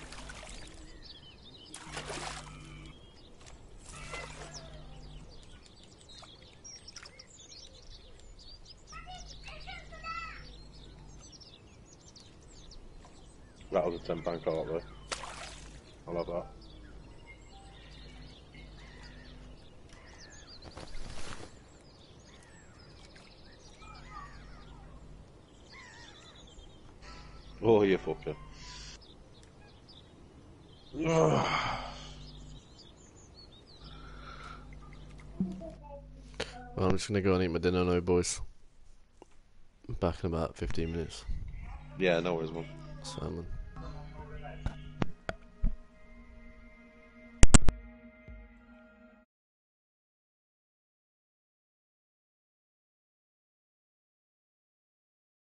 That was a £10 cart though. I love that. Oh, you fucker. Well, I'm just gonna go and eat my dinner now, boys. Back in about 15 minutes. Yeah, no worries, man. Salmon.